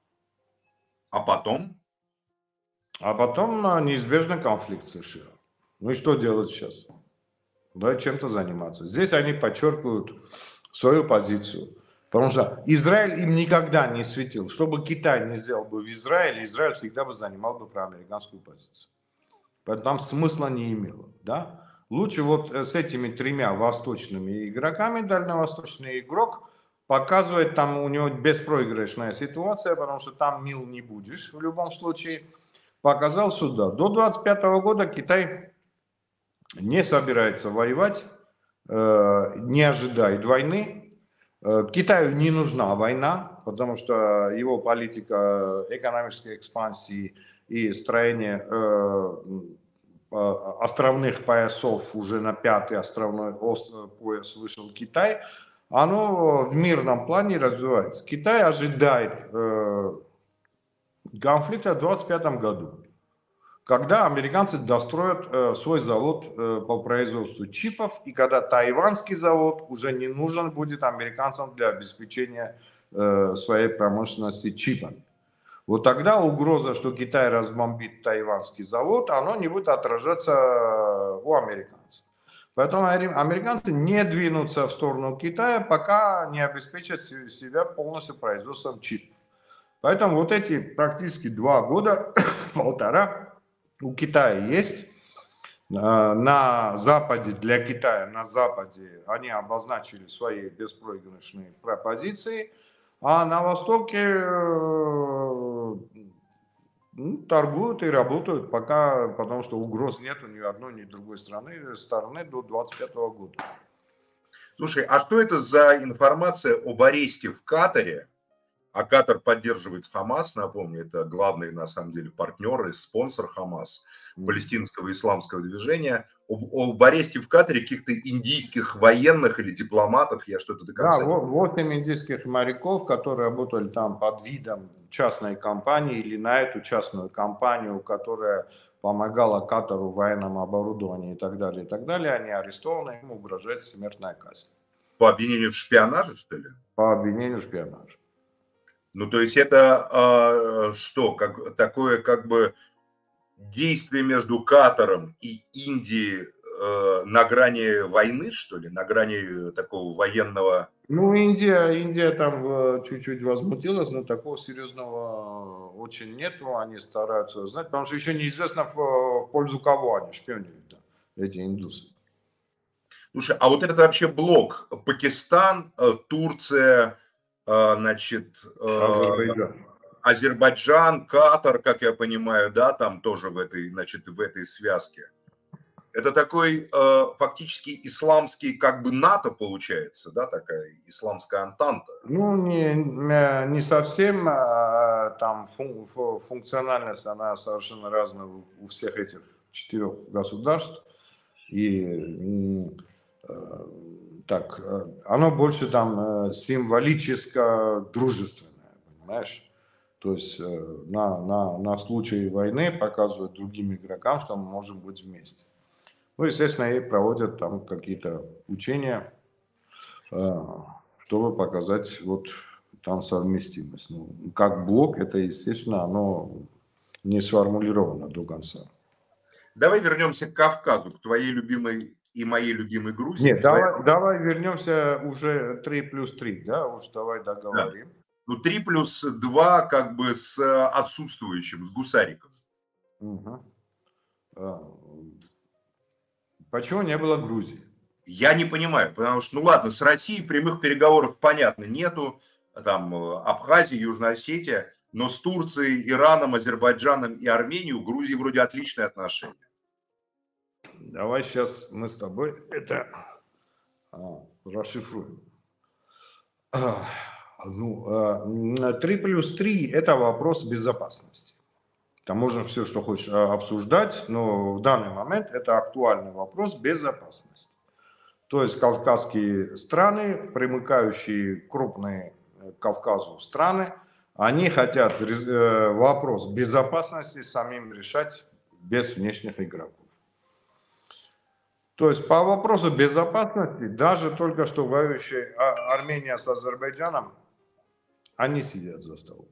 А потом? А потом неизбежный конфликт с США. Ну и что делать сейчас? Да, чем-то заниматься. Здесь они подчеркивают свою позицию. Потому что Израиль им никогда не светил. Что бы Китай не сделал бы в Израиле, Израиль всегда бы занимал бы проамериканскую позицию. Поэтому там смысла не имело. Да? Лучше вот с этими тремя восточными игроками, дальневосточный игрок показывает, там у него беспроигрышная ситуация, потому что там мил не будешь в любом случае. Показал сюда. До 25-го года Китай не собирается воевать, не ожидает войны. Китаю не нужна война, потому что его политика экономической экспансии и строение островных поясов, уже на 5-й островной пояс вышел Китай, оно в мирном плане развивается. Китай ожидает конфликта в 2025 году, когда американцы достроят свой завод по производству чипов, и когда тайванский завод уже не нужен будет американцам для обеспечения своей промышленности чипами. Вот тогда угроза, что Китай разбомбит тайванский завод, оно не будет отражаться у американцев. Поэтому американцы не двинутся в сторону Китая, пока не обеспечат себя полностью производством чипов. Поэтому вот эти практически 2 года, полтора, у Китая есть. На Западе, для Китая на Западе они обозначили свои беспроигрышные пропозиции, а на Востоке торгуют и работают пока, потому что угроз нету ни одной, ни другой стороны до 25-го года. Слушай, а что это за информация об аресте в Катаре? А Катар поддерживает Хамас, напомню, это главный, на самом деле, партнер и спонсор Хамас, палестинского исламского движения. Об аресте в Катаре каких-то индийских военных или дипломатов, я что-то до конца... Да, 8 индийских моряков, которые работали там под видом частной компании или на эту частную компанию, которая помогала Катару в военном оборудовании и так далее, они арестованы, им угрожает смертная казнь. По обвинению в шпионаже, что ли? По обвинению в шпионаже. Ну, то есть это что, такое как бы действие между Катаром и Индией на грани войны, что ли, на грани такого военного... Ну, Индия там чуть-чуть возмутилась, но такого серьезного очень нету, они стараются знать, потому что еще неизвестно в пользу кого они шпионили, да, эти индусы. Слушай, а вот этот вообще блок Пакистан, Турция, значит... Азербайджан. Азербайджан, Катар, как я понимаю, да, там тоже в этой, значит, в этой связке. Это такой фактически исламский, как бы НАТО получается, да, такая исламская антанта. Ну, не совсем, там функциональность, она совершенно разная у всех этих 4 государств. И так, оно больше там символически дружественное, понимаешь? То есть на случай войны показывают другим игрокам, что мы можем быть вместе. Ну, естественно, и проводят там какие-то учения, чтобы показать вот там совместимость. Ну, как блок, это, естественно, оно не сформулировано до конца. Давай вернемся к Кавказу, к твоей любимой и моей любимой Грузии. Нет, давай вернемся уже 3+3, да, уж давай договорим. Да. Ну, 3+2 как бы с отсутствующим, с Гусариком. Угу. Почему не было Грузии? Я не понимаю, потому что, ну ладно, с Россией прямых переговоров, понятно, нету, там Абхазия, Южная Осетия, но с Турцией, Ираном, Азербайджаном и Арменией у Грузии вроде отличные отношения. Давай сейчас мы с тобой это расшифруем. 3+3 это вопрос безопасности. Там можно все, что хочешь обсуждать, но в данный момент это актуальный вопрос безопасности. То есть кавказские страны, примыкающие крупные к Кавказу страны, они хотят вопрос безопасности самим решать без внешних игроков. То есть по вопросу безопасности, даже только что воюющие Армения с Азербайджаном, они сидят за столом.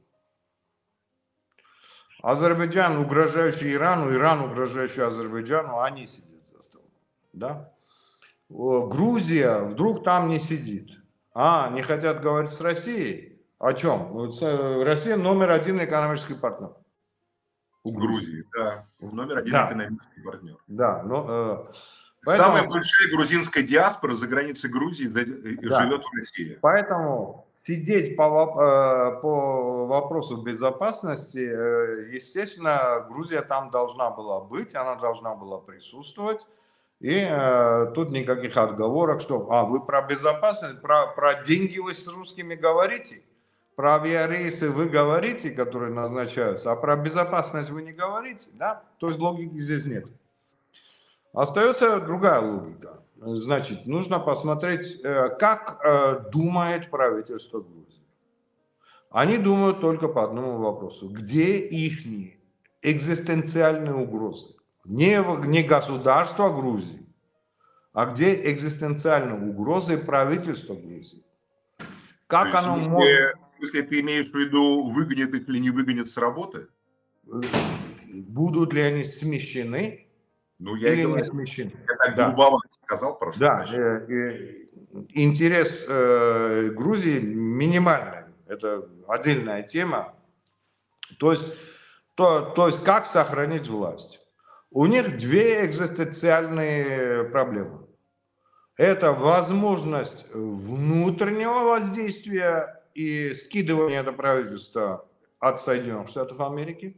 Азербайджан, угрожающий Ирану, Иран, угрожающий Азербайджану, они сидят за столом. Да? Грузия вдруг там не сидит. Не хотят говорить с Россией? О чем? Россия номер 1 экономический партнер. У Грузии, да. Номер 1 экономический партнер. Да, но... Самая большая грузинская диаспора за границей Грузии живет в России. Поэтому сидеть по вопросу безопасности, естественно, Грузия там должна была быть, она должна была присутствовать. И тут никаких отговорок, что вы про безопасность, про деньги вы с русскими говорите, про авиарейсы вы говорите, которые назначаются, а про безопасность вы не говорите, да? То есть логики здесь нет. Остается другая логика. Значит, нужно посмотреть, как думает правительство Грузии. Они думают только по одному вопросу. Где их экзистенциальные угрозы? Не государство Грузии, а где экзистенциальные угрозы правительства Грузии? Как оно может... В смысле, ты имеешь в виду, выгонят их или не выгонят с работы? Будут ли они смещены? Ну, я или и говорю, не смещены? Я так грубовато сказал, прошу прощения. Интерес Грузии минимальный. Это отдельная тема. То есть как сохранить власть? У них 2 экзистенциальные проблемы. Это возможность внутреннего воздействия и скидывания этого правительства от Соединенных Штатов Америки.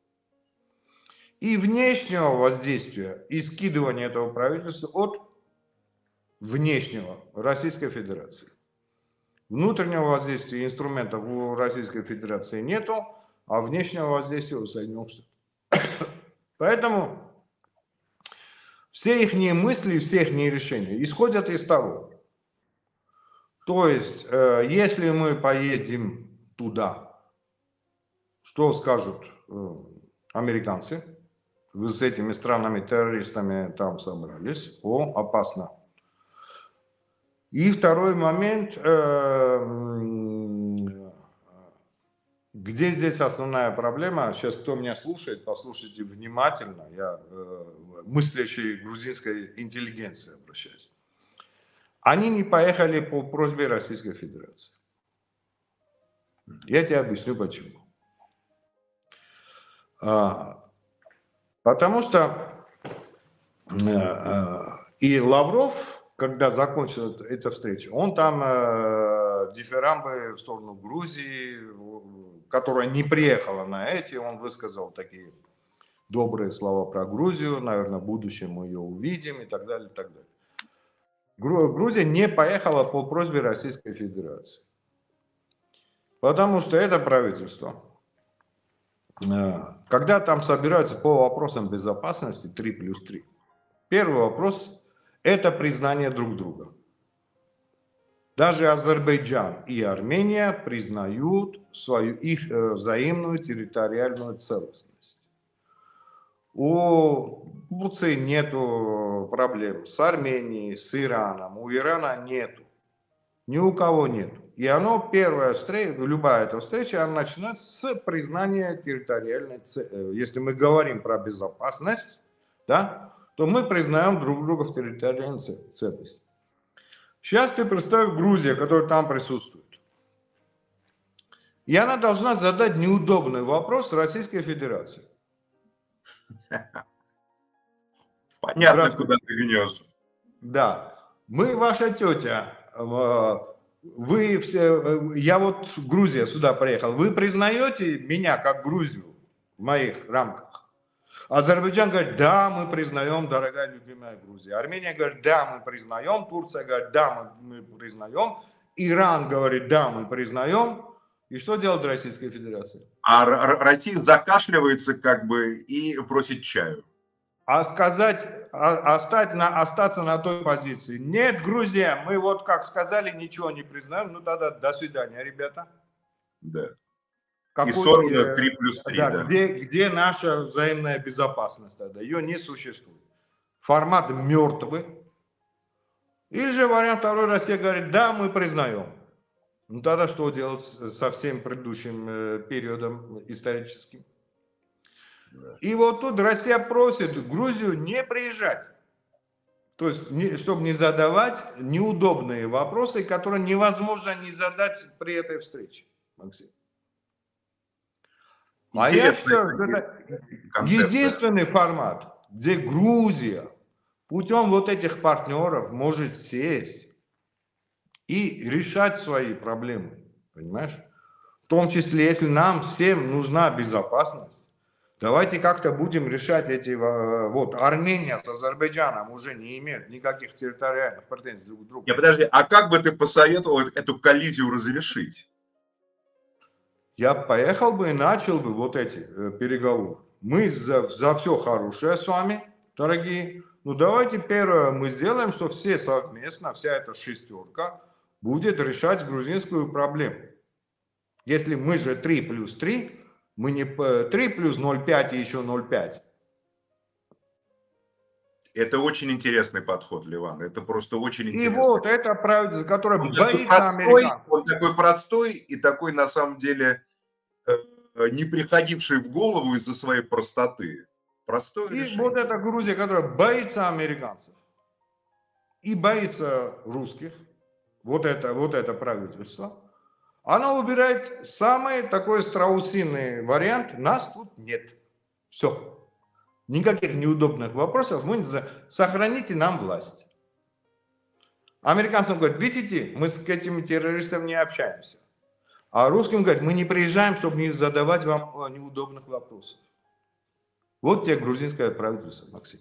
И внешнего воздействия и скидывания этого правительства от внешнего Российской Федерации. Внутреннего воздействия и инструментов у Российской Федерации нету, а внешнего воздействия у Соединенных Штатов. Поэтому все их мысли, все их решения исходят из того. То есть, если мы поедем туда, что скажут американцы? Вы с этими странами-террористами там собрались. Опасно. И второй момент, где здесь основная проблема? Сейчас, кто меня слушает, послушайте внимательно. Я мыслящей грузинской интеллигенции обращаюсь. Они не поехали по просьбе Российской Федерации. Я тебе объясню почему. Потому что и Лавров, когда закончилась эта встреча, он там дифирамбы в сторону Грузии, которая не приехала на эти, он высказал такие добрые слова про Грузию, наверное, в будущем мы ее увидим и так далее, и так далее. Грузия не поехала по просьбе Российской Федерации, потому что это правительство, когда там собираются по вопросам безопасности 3+3, первый вопрос – это признание друг друга. Даже Азербайджан и Армения признают их взаимную территориальную целостность. У Турции нет проблем с Арменией, с Ираном, у Ирана нету, ни у кого нету. И оно, первая встреча, любая эта встреча, она начинается с признания территориальной целостности. Если мы говорим про безопасность, да, то мы признаем друг друга в территориальной целостности. Сейчас ты представь Грузию, которая там присутствует. И она должна задать неудобный вопрос Российской Федерации. Понятно, куда ты гнешь. Да. Мы ваша тетя. Вы все, я вот в Грузию сюда приехал. Вы признаете меня как Грузию в моих рамках? Азербайджан говорит, да, мы признаем, дорогая любимая Грузия. Армения говорит, да, мы признаем. Турция говорит, да, мы признаем. Иран говорит, да, мы признаем. И что делает Российская Федерация? А Россия закашливается как бы и просит чаю. А сказать, остаться на той позиции. Нет, Грузия, мы вот как сказали, ничего не признаем. Ну тогда до свидания, ребята. Да. Какой, и 3+3, да, да. Где наша взаимная безопасность тогда? Ее не существует. Формат мертвый. Или же вариант второй, Россия говорит, да, мы признаем. Ну тогда что делать со всем предыдущим периодом историческим? И вот тут Россия просит Грузию не приезжать. То есть, чтобы не задавать неудобные вопросы, которые невозможно не задать при этой встрече, Максим. А я считаю, это единственный формат, где Грузия путем вот этих партнеров может сесть и решать свои проблемы, понимаешь? В том числе, если нам всем нужна безопасность, давайте как-то будем решать эти... Вот Армения с Азербайджаном уже не имеют никаких территориальных претензий друг к другу. Подожди, а как бы ты посоветовал эту коллизию разрешить? Я поехал бы и начал бы вот эти переговоры. Мы за все хорошее с вами, дорогие. Ну давайте первое мы сделаем, что все совместно, вся эта шестерка будет решать грузинскую проблему. Если мы же 3+3, мы не 3+0,5 и еще 0,5. Это очень интересный подход, Ливан. Это просто очень интересно. И вот это правда, которое боится американцев. Он такой простой и такой, на самом деле, не приходивший в голову из-за своей простоты. Простое решение. Вот эта Грузия, которая боится американцев и боится русских, вот это правительство, оно выбирает самый такой страусиный вариант. Нас тут нет. Все. Никаких неудобных вопросов. Мы не знаем. Сохраните нам власть. Американцам говорят, видите, мы с этими террористами не общаемся. А русским говорят, мы не приезжаем, чтобы не задавать вам неудобных вопросов. Вот тебе грузинское правительство, Максим.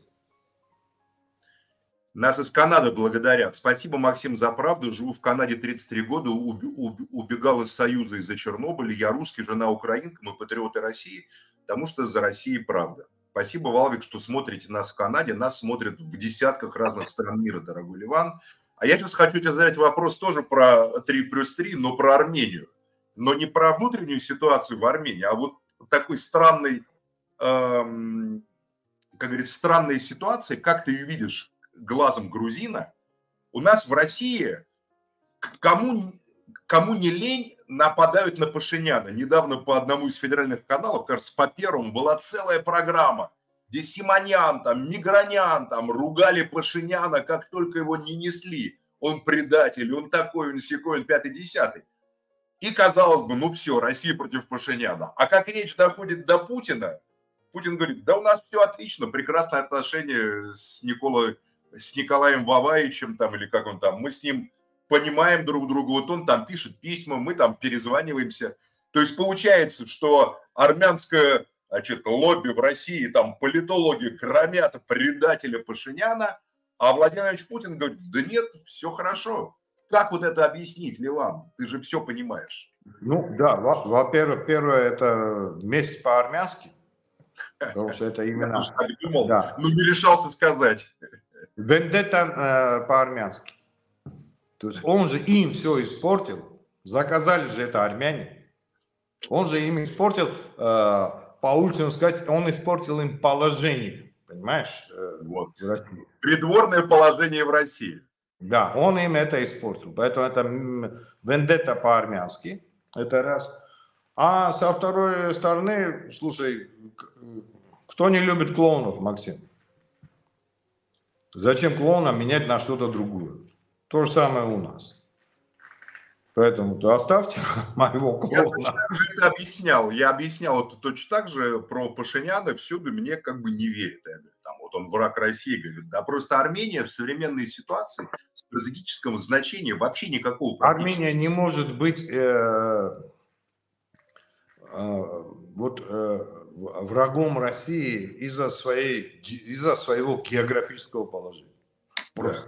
Нас из Канады благодарят. Спасибо, Максим, за правду. Живу в Канаде 33 года, убегал из Союза из-за Чернобыля. Я русский, жена украинка, мы патриоты России, потому что за Россией правда. Спасибо, Валвик, что смотрите нас в Канаде. Нас смотрят в десятках разных стран мира, дорогой Ливан. А я сейчас хочу тебе задать вопрос тоже про 3+3, но про Армению. Но не про внутреннюю ситуацию в Армении, а вот такой странной, как говорится, странной ситуации, как ты ее видишь глазом грузина. У нас в России кому не лень, нападают на Пашиняна. Недавно по одному из федеральных каналов, кажется, по Первому, была целая программа, где Симонян, там, Мигранян там, ругали Пашиняна, как только его не несли. Он предатель, он такой, он сякой, он 5-10. И казалось бы, ну все, Россия против Пашиняна. А как речь доходит до Путина, Путин говорит, да у нас все отлично, прекрасные отношения с Николаем Ваваевичем, там, или как он там, мы с ним понимаем друг друга, вот он там пишет письма, мы там перезваниваемся. То есть получается, что армянское, значит, лобби в России, там политологи громят предателя Пашиняна, а Владимир Владимирович Путин говорит, да нет, все хорошо. Как вот это объяснить, Ливан? Ты же все понимаешь. Ну да, во-первых, первое это месть по-армянски, потому что это Я тоже именно, так думал, да, но не решался сказать. вендетта по-армянски. То есть он же им все испортил, заказали же это армяне. Он же им испортил, по-уличному сказать, он испортил им положение, понимаешь, Вот. в России. Придворное положение в России. Да, он им это испортил. Поэтому это вендетта по-армянски, это раз. А со второй стороны, слушай, кто не любит клоунов, Максим? Зачем клоуна менять на что-то другое? То же самое у нас. Поэтому оставьте моего клоуна. Я уже это объяснял. Я объяснял это точно так же про Пашиняна. Всюду мне как бы не верят. Я говорю, там, вот он враг России. Говорит, да просто Армения в современной ситуации стратегического значения вообще никакого практически. Армения не может быть врагом России из-за своего географического положения. Просто. Да.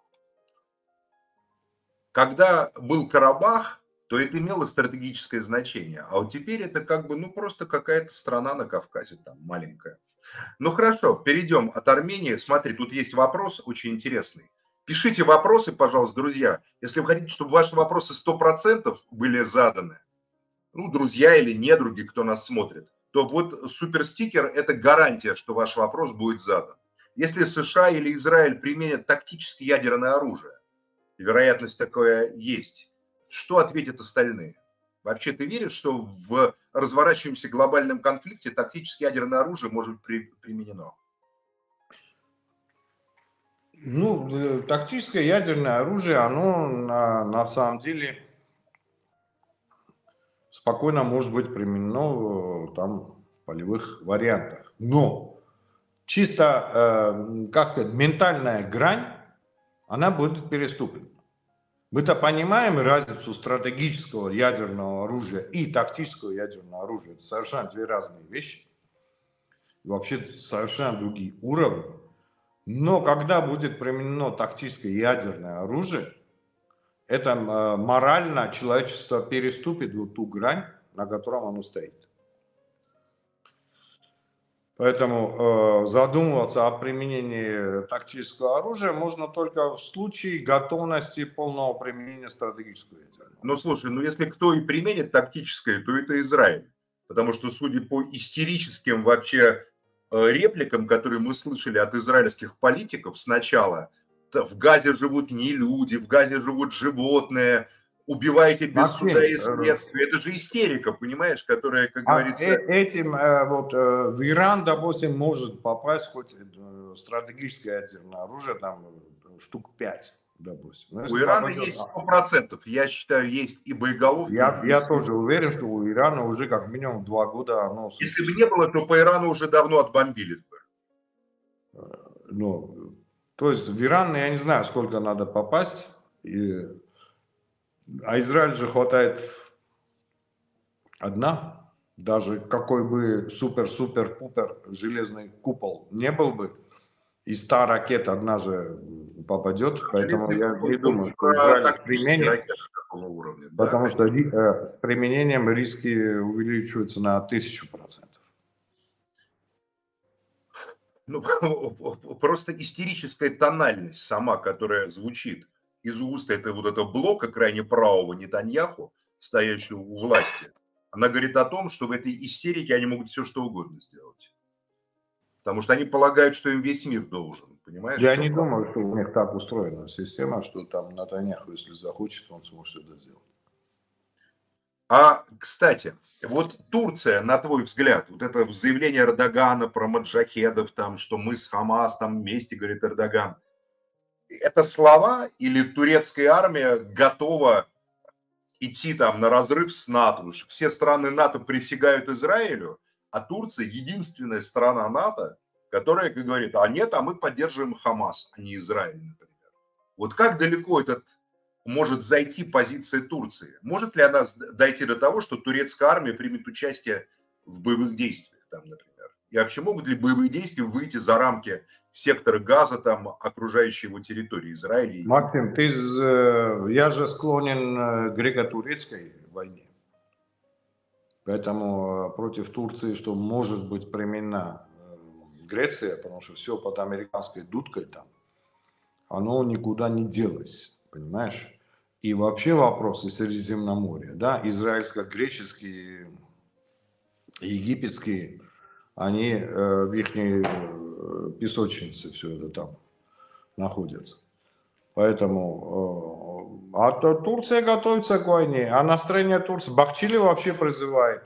Когда был Карабах, то это имело стратегическое значение. А вот теперь это как бы, ну, просто какая-то страна на Кавказе, там, маленькая. Ну, хорошо, перейдем от Армении. Смотри, тут есть вопрос очень интересный. Пишите вопросы, пожалуйста, друзья. Если вы хотите, чтобы ваши вопросы 100% были заданы, ну, друзья или недруги, кто нас смотрит, то вот суперстикер – это гарантия, что ваш вопрос будет задан. Если США или Израиль применят тактическое ядерное оружие, вероятность такое есть, что ответят остальные? Вообще ты веришь, что в разворачивающемся глобальном конфликте тактическое ядерное оружие может быть применено? Ну, тактическое ядерное оружие, оно на самом деле спокойно может быть применено там в полевых вариантах. Но чисто, как сказать, ментальная грань, она будет переступлена. Мы-то понимаем разницу стратегического ядерного оружия и тактического ядерного оружия. Это совершенно две разные вещи. Вообще совершенно другие уровни. Но когда будет применено тактическое ядерное оружие, это морально человечество переступит вот ту грань, на котором оно стоит. Поэтому задумываться о применении тактического оружия можно только в случае готовности полного применения стратегического ядерного. Ну, слушай, ну если кто и применит тактическое, то это Израиль. Потому что, судя по истерическим вообще репликам, которые мы слышали от израильских политиков сначала, в Газе живут не люди, в Газе живут животные, убивайте без Максим, суда и следствия. Это же истерика, понимаешь, которая, как говорится... Этим в Иран, допустим, может попасть хоть стратегическое ядерное оружие, там штук 5, допустим. У Ирана есть 100%. Я считаю, есть и боеголовки. Я тоже уверен, что у Ирана уже как минимум 2 года оно... Если бы не было, то по Ирану уже давно отбомбили бы. Ну, то есть в Иран, я не знаю, сколько надо попасть. А Израиль же хватает одна. Даже какой бы супер-супер-пупер железный купол не был бы, из 100 ракет одна же попадет. Поэтому я не думаю, что Израиль применит, уровня, потому что с применением риски увеличиваются на 1000%. Ну, просто истерическая тональность сама, которая звучит из уст этого блока крайне правого Нетаньяху, стоящего у власти, она говорит о том, что в этой истерике они могут все что угодно сделать. Потому что они полагают, что им весь мир должен, понимаешь? Я не думаю, что у них так устроена система, что там Нетаньяху, если захочет, он сможет это сделать. А, кстати, вот Турция, на твой взгляд, вот это заявление Эрдогана про маджахедов, там, что мы с Хамас там вместе, говорит Эрдоган, это слова или турецкая армия готова идти там на разрыв с НАТО? Все страны НАТО присягают Израилю, а Турция единственная страна НАТО, которая говорит, а нет, а мы поддерживаем Хамас, а не Израиль, например. Вот как далеко этот может зайти позиция Турции? Может ли она дойти до того, что турецкая армия примет участие в боевых действиях, там, например? И вообще могут ли боевые действия выйти за рамки сектора Газа, там, окружающей его территории, Израиля и Египта? Максим, я же склонен к греко-турецкой войне. Поэтому против Турции, что может быть применена Греция, потому что все под американской дудкой там, оно никуда не делось, понимаешь? И вообще вопросы Средиземноморья, да, израильско-греческие, египетские, они в их песочнице все это там находятся. Поэтому Турция готовится к войне, а настроение Турции, Бахчили вообще призывает,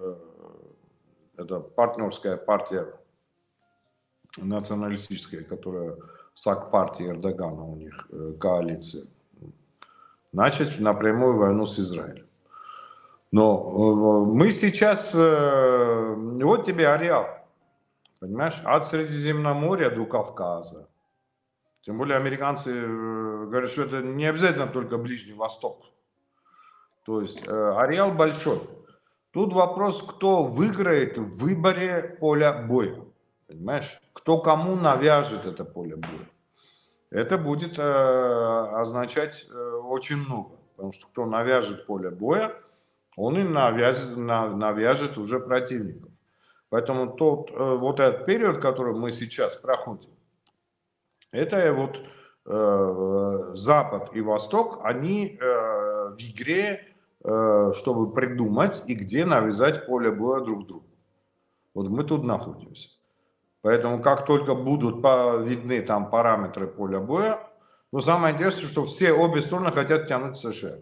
это партнерская партия националистическая, которая САК-партия Эрдогана у них, коалиция, начать напрямую войну с Израилем. Но мы сейчас, вот тебе ареал, понимаешь, от Средиземноморья до Кавказа. Тем более американцы говорят, что это не обязательно только Ближний Восток. То есть ареал большой. Тут вопрос, кто выиграет в выборе поля боя. Понимаешь? Кто кому навяжет это поле боя. Это будет означать очень много. Потому что кто навяжет поле боя, он и навяжет уже противников. Поэтому вот этот период, который мы сейчас проходим, это вот Запад и Восток, они в игре, чтобы придумать и где навязать поле боя друг другу. Вот мы тут находимся. Поэтому как только будут видны там параметры поля боя, но самое интересное, что обе стороны хотят тянуть США.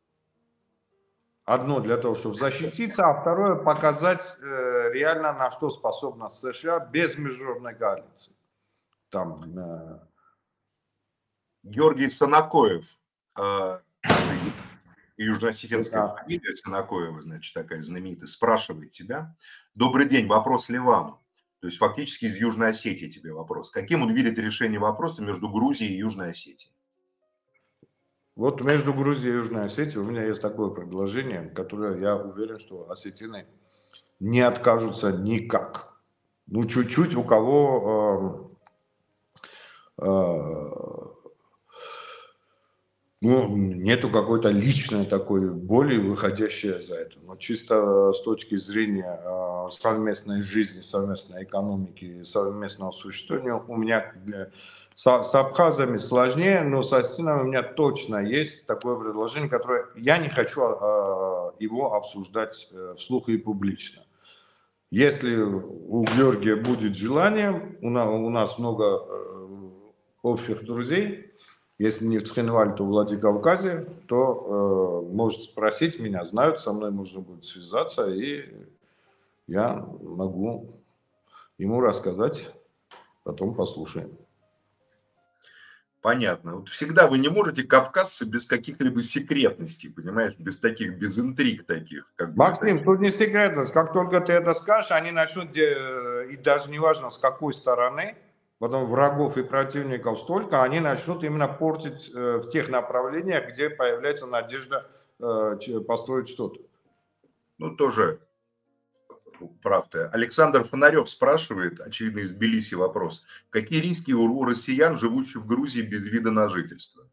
Одно для того, чтобы защититься, а второе показать реально, на что способна США без международной коалиции. Там, Георгий Санакоев, южно-осетинская фамилия Санакоева, значит, такая знаменитая, спрашивает тебя. Добрый день, вопрос Ливану. То есть фактически из Южной Осетии тебе вопрос. Каким он видит решение вопроса между Грузией и Южной Осетией? Вот между Грузией и Южной Осетией у меня есть такое предложение, которое я уверен, что осетины не откажутся никак. Ну, чуть-чуть у кого нету какой-то личной такой боли, выходящей за это. Но чисто с точки зрения совместной жизни, совместной экономики, совместного существования, у меня с абхазами сложнее, но с осетинами у меня точно есть такое предложение, которое я не хочу его обсуждать вслух и публично. Если у Георгия будет желание, у нас много общих друзей. Если не в Цхинвале, то в Владикавказе, то может спросить меня, знают, со мной можно будет связаться, и я могу ему рассказать, потом послушаем. Понятно. Вот всегда вы не можете, кавказцы, без каких-либо секретностей, понимаешь, без интриг таких. Максим, тут не секретность. Как только ты это скажешь, они начнут, и даже не важно с какой стороны, потом врагов и противников столько, они начнут именно портить в тех направлениях, где появляется надежда построить что-то. Ну, тоже правда. Александр Фонарев спрашивает, очевидно, из Тбилиси вопрос. Какие риски у россиян, живущих в Грузии без вида на жительство?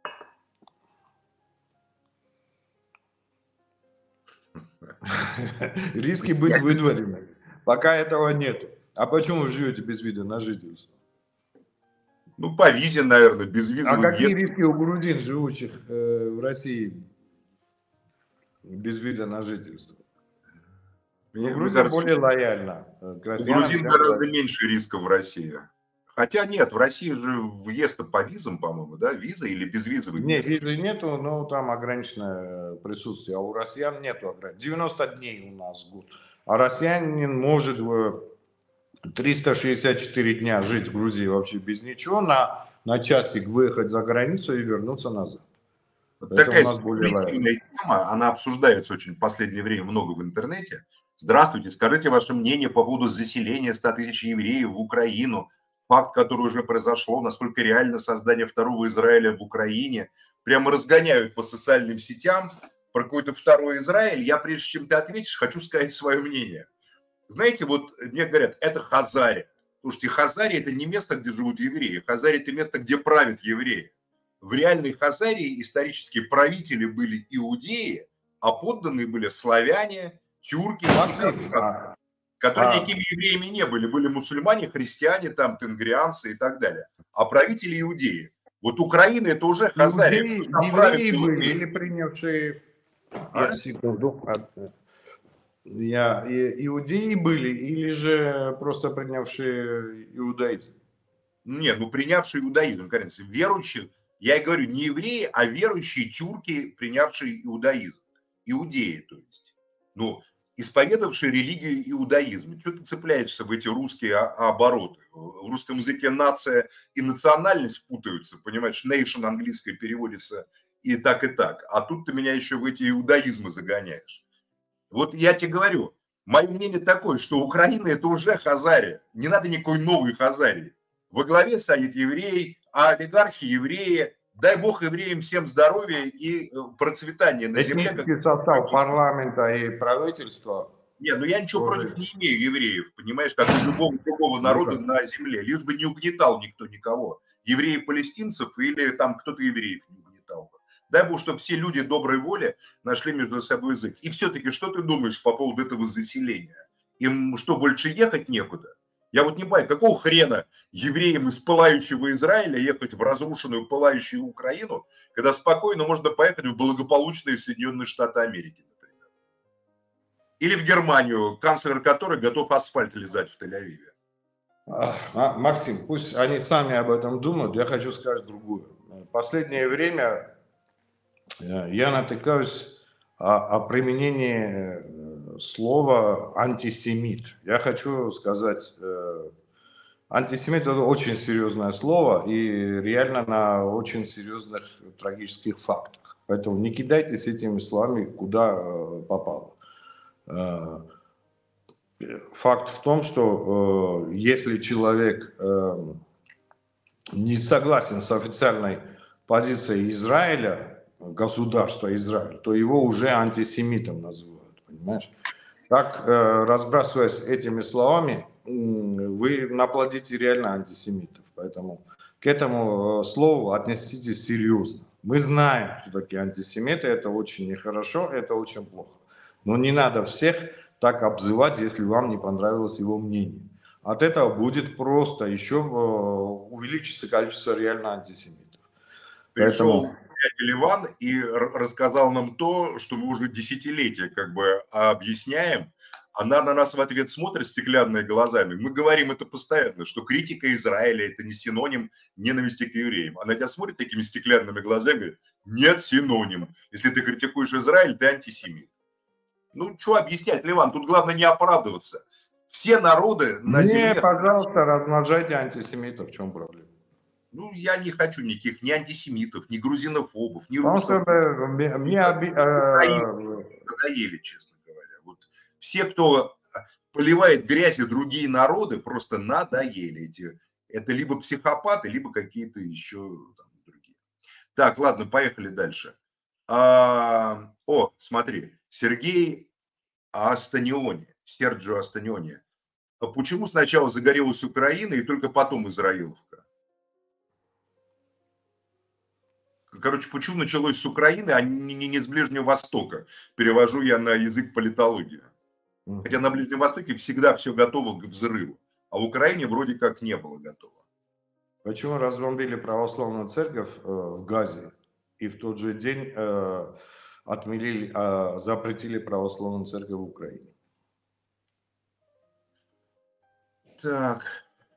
Риски быть выдворенными. Пока этого нет. А почему вы живете без вида на жительство? Ну, по визе, наверное, без визы. А какие риски у грузин, живущих в России без вида на жительство? Ну, Грузия кажется, более лояльна. У грузин гораздо меньше рисков в России. Хотя нет, в России же въезд по визам, по-моему, да? Виза или безвизовый? Нет, визы нету, но там ограниченное присутствие. А у россиян нету ограничений. 90 дней у нас в год. А россиянин может 364 дня жить в Грузии вообще без ничего, на часик выехать за границу и вернуться назад. Такая спекулятивная тема, она обсуждается очень в последнее время много в интернете. Здравствуйте, скажите ваше мнение по поводу заселения 100 тысяч евреев в Украину. Факт, который уже произошел, насколько реально создание второго Израиля в Украине. прямо разгоняют по социальным сетям про какой-то второй Израиль. Я, прежде чем ты ответишь, хочу сказать свое мнение. Знаете, вот мне говорят, это Хазария. Слушайте, Хазария – это не место, где живут евреи. Хазария – это место, где правят евреи. В реальной Хазарии исторические правители были иудеи, а подданные были славяне, тюрки и кавказцы, которые никакими евреями не были. Были мусульмане, христиане, там, тенгрианцы и так далее. А правители иудеи. Вот Украина – это уже Хазария. Евреи были или принявшие... Я секунду. Иудеи были или же просто принявшие иудаизм? Нет, ну принявшие иудаизм, конечно, верующие, я и говорю, не евреи, а верующие тюрки, принявшие иудаизм, иудеи, то есть, ну, исповедовавшие религию иудаизма. Что ты цепляешься в эти русские обороты? В русском языке нация и национальность путаются, понимаешь, nation английское переводится и так, а тут ты меня еще в эти иудаизмы загоняешь. Вот я тебе говорю, мое мнение такое, что Украина – это уже Хазария. Не надо никакой новой Хазарии. Во главе стоит еврей, а олигархи – евреи. Дай бог евреям всем здоровья и процветания на земле. Этнический состав парламента и правительства. Нет, ну я ничего против не имею евреев, понимаешь, как и любого другого народа на земле. Лишь бы не угнетал никто никого. Евреи-палестинцев или там кто-то евреев не угнетал. Дай бог, чтобы все люди доброй воли нашли между собой язык. И все-таки, что ты думаешь по поводу этого заселения? Им что, больше ехать некуда? Я вот не понимаю, какого хрена евреям из пылающего Израиля ехать в разрушенную пылающую Украину, когда спокойно можно поехать в благополучные Соединенные Штаты Америки, например. Или в Германию, канцлер которой готов асфальт лизать в Тель-Авиве. Максим, пусть они сами об этом думают, я хочу сказать другое. В последнее время я натыкаюсь о применении слова антисемит. Я хочу сказать, антисемит – это очень серьезное слово и реально на очень серьезных трагических фактах. Поэтому не кидайтесь этими словами куда попало. Факт в том, что если человек не согласен с официальной позицией Израиля, государства Израиль, то его уже антисемитом называют, понимаешь? Так, разбрасываясь этими словами, вы наплодите реально антисемитов. Поэтому к этому слову отнеситесь серьезно. Мы знаем, кто такие антисемиты, это очень нехорошо, это очень плохо. Но не надо всех так обзывать, если вам не понравилось его мнение. От этого будет просто еще увеличится количество реально антисемитов. Пришел приятель Иван и рассказал нам то, что мы уже десятилетия как бы объясняем. Она на нас в ответ смотрит стеклянными глазами. Мы говорим это постоянно, что критика Израиля – это не синоним ненависти к евреям. Она тебя смотрит такими стеклянными глазами и говорит, нет, синоним. Если ты критикуешь Израиль, ты антисемит. Ну, что объяснять, Ливан? Тут главное не оправдываться. Все народы на земле... пожалуйста, размножайте антисемитов. В чем проблема? Ну, я не хочу никаких ни антисемитов, ни грузинофобов, ни русов. Мне надоели, честно говоря. Вот все, кто поливает грязью другие народы, просто надоели. Это либо психопаты, либо какие-то еще там другие. Так, ладно, поехали дальше. Смотри, Сергей Астаниони, Серджио Астаниони. Почему сначала загорелась Украина и только потом Израиловка? Короче, почему началось с Украины, а не с Ближнего Востока? Перевожу я на язык политологии. Хотя на Ближнем Востоке всегда все готово к взрыву, а в Украине вроде как не было готово. Почему разбомбили православную церковь в Газе и в тот же день запретили православную церковь в Украине? Так.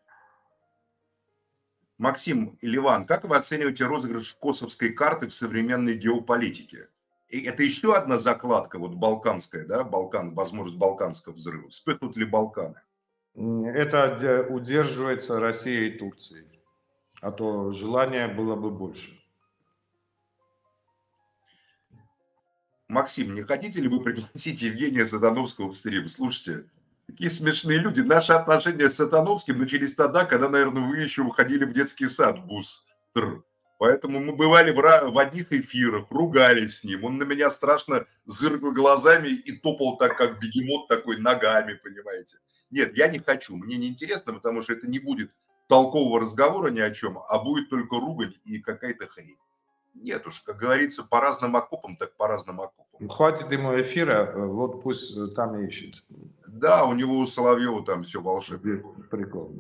Максим и Ливан, как вы оцениваете розыгрыш косовской карты в современной геополитике? И это еще одна закладка, вот балканская, да, возможность балканского взрыва. Вспыхнут ли Балканы? Это удерживается Россией и Турцией, а то желания было бы больше. Максим, не хотите ли вы пригласить Евгения Сатановского в стрим? Слушайте, такие смешные люди. Наши отношения с Сатановским начались тогда, когда, наверное, вы еще уходили в детский сад, Бустр. Поэтому мы бывали в одних эфирах, ругались с ним. Он на меня страшно зыркал глазами и топал так, как бегемот такой, ногами, понимаете. Нет, я не хочу, мне не интересно, потому что это не будет толкового разговора ни о чем, а будет только ругань и какая-то хрень. Нет уж, как говорится, по разным окопам, так по разным окопам. Хватит ему эфира, вот пусть там ищет. Да, у него у Соловьева там все волшебно. Прикол.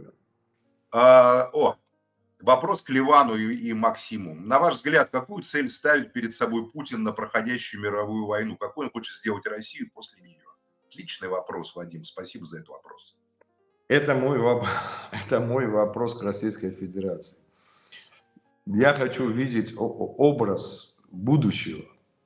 Вопрос к Ливану и Максиму. На ваш взгляд, какую цель ставит перед собой Путин на проходящую мировую войну? Какой он хочет сделать Россию после нее? Отличный вопрос, Вадим. Спасибо за этот вопрос. Это мой вопрос к Российской Федерации. Я хочу видеть образ будущего.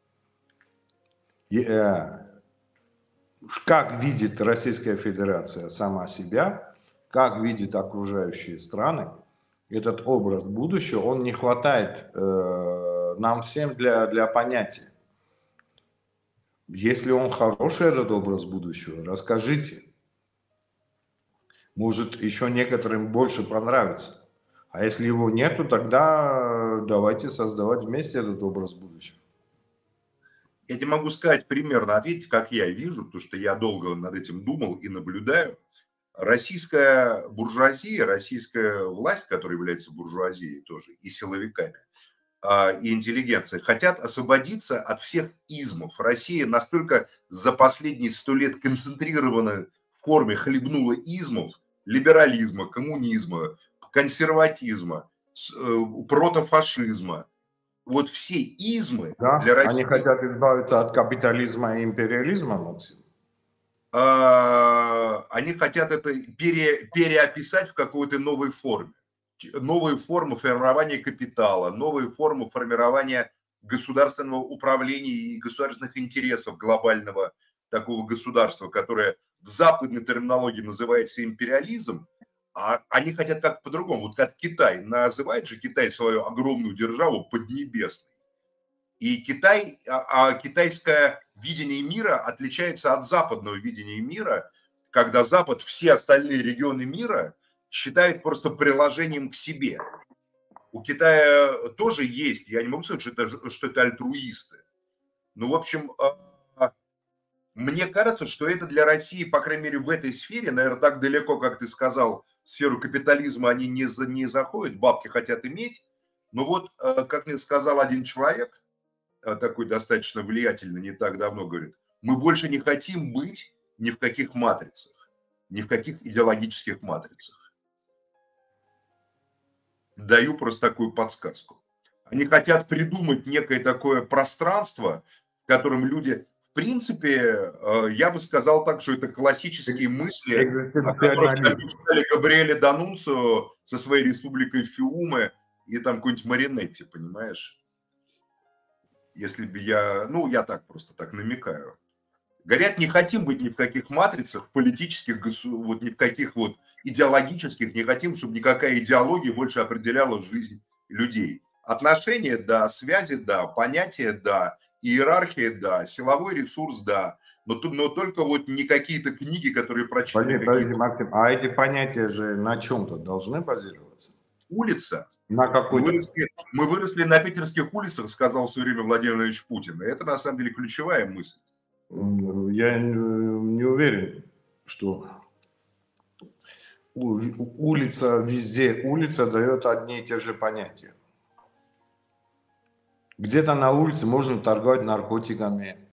Как видит Российская Федерация сама себя, как видит окружающие страны. Этот образ будущего, он не хватает нам всем для понятия. Если он хороший, этот образ будущего, расскажите. Может, еще некоторым больше понравится. А если его нету, тогда давайте создавать вместе этот образ будущего. Я тебе могу сказать примерно, ответить, как я вижу, потому что я долго над этим думал и наблюдаю. Российская буржуазия, российская власть, которая является буржуазией тоже, и силовиками, и интеллигенцией, хотят освободиться от всех измов. Россия настолько за последние 100 лет концентрирована в форме, хлебнула измов, либерализма, коммунизма, консерватизма, протофашизма. Вот все измы для России... Они хотят избавиться от капитализма и империализма, Максим? Они хотят это переописать в какой-то новой форме. Новые формы формирования капитала, новые формы формирования государственного управления и государственных интересов глобального такого государства, которое в западной терминологии называется империализм, а они хотят как по-другому. Вот как Китай. Называет же Китай свою огромную державу Поднебесной. И китайское видение мира отличается от западного видения мира, когда Запад все остальные регионы мира считает просто приложением к себе. У Китая тоже есть, я не могу сказать, что это альтруисты. Ну, в общем, мне кажется, что это для России, по крайней мере, в этой сфере, наверное, так далеко, как ты сказал, в сферу капитализма они не заходят, бабки хотят иметь. Но вот, как мне сказал один человек, такой достаточно влиятельный, не так давно, говорит, мы больше не хотим быть ни в каких матрицах, ни в каких идеологических матрицах. Даю просто такую подсказку. Они хотят придумать некое такое пространство, в котором люди, в принципе, я бы сказал так, что это классические мысли, о которых написали Габриэле Данунцио со своей республикой Фиуме и там какой-нибудь Маринетти, понимаешь? Если бы я так просто так намекаю. Говорят, не хотим быть ни в каких матрицах политических, вот ни в каких вот идеологических, не хотим, чтобы никакая идеология больше определяла жизнь людей. Отношения, да, связи, да, понятия, да, иерархия, да, силовой ресурс, да, но только вот не какие-то книги, которые прочитали. Подожди, Максим, а эти понятия же на чем-то должны базироваться? Улица. На какой-то... Мы выросли на питерских улицах, сказал в свое время Владимир Владимирович Путин. И это на самом деле ключевая мысль. Я не уверен, что улица везде, улица дает одни и те же понятия. Где-то на улице можно торговать наркотиками,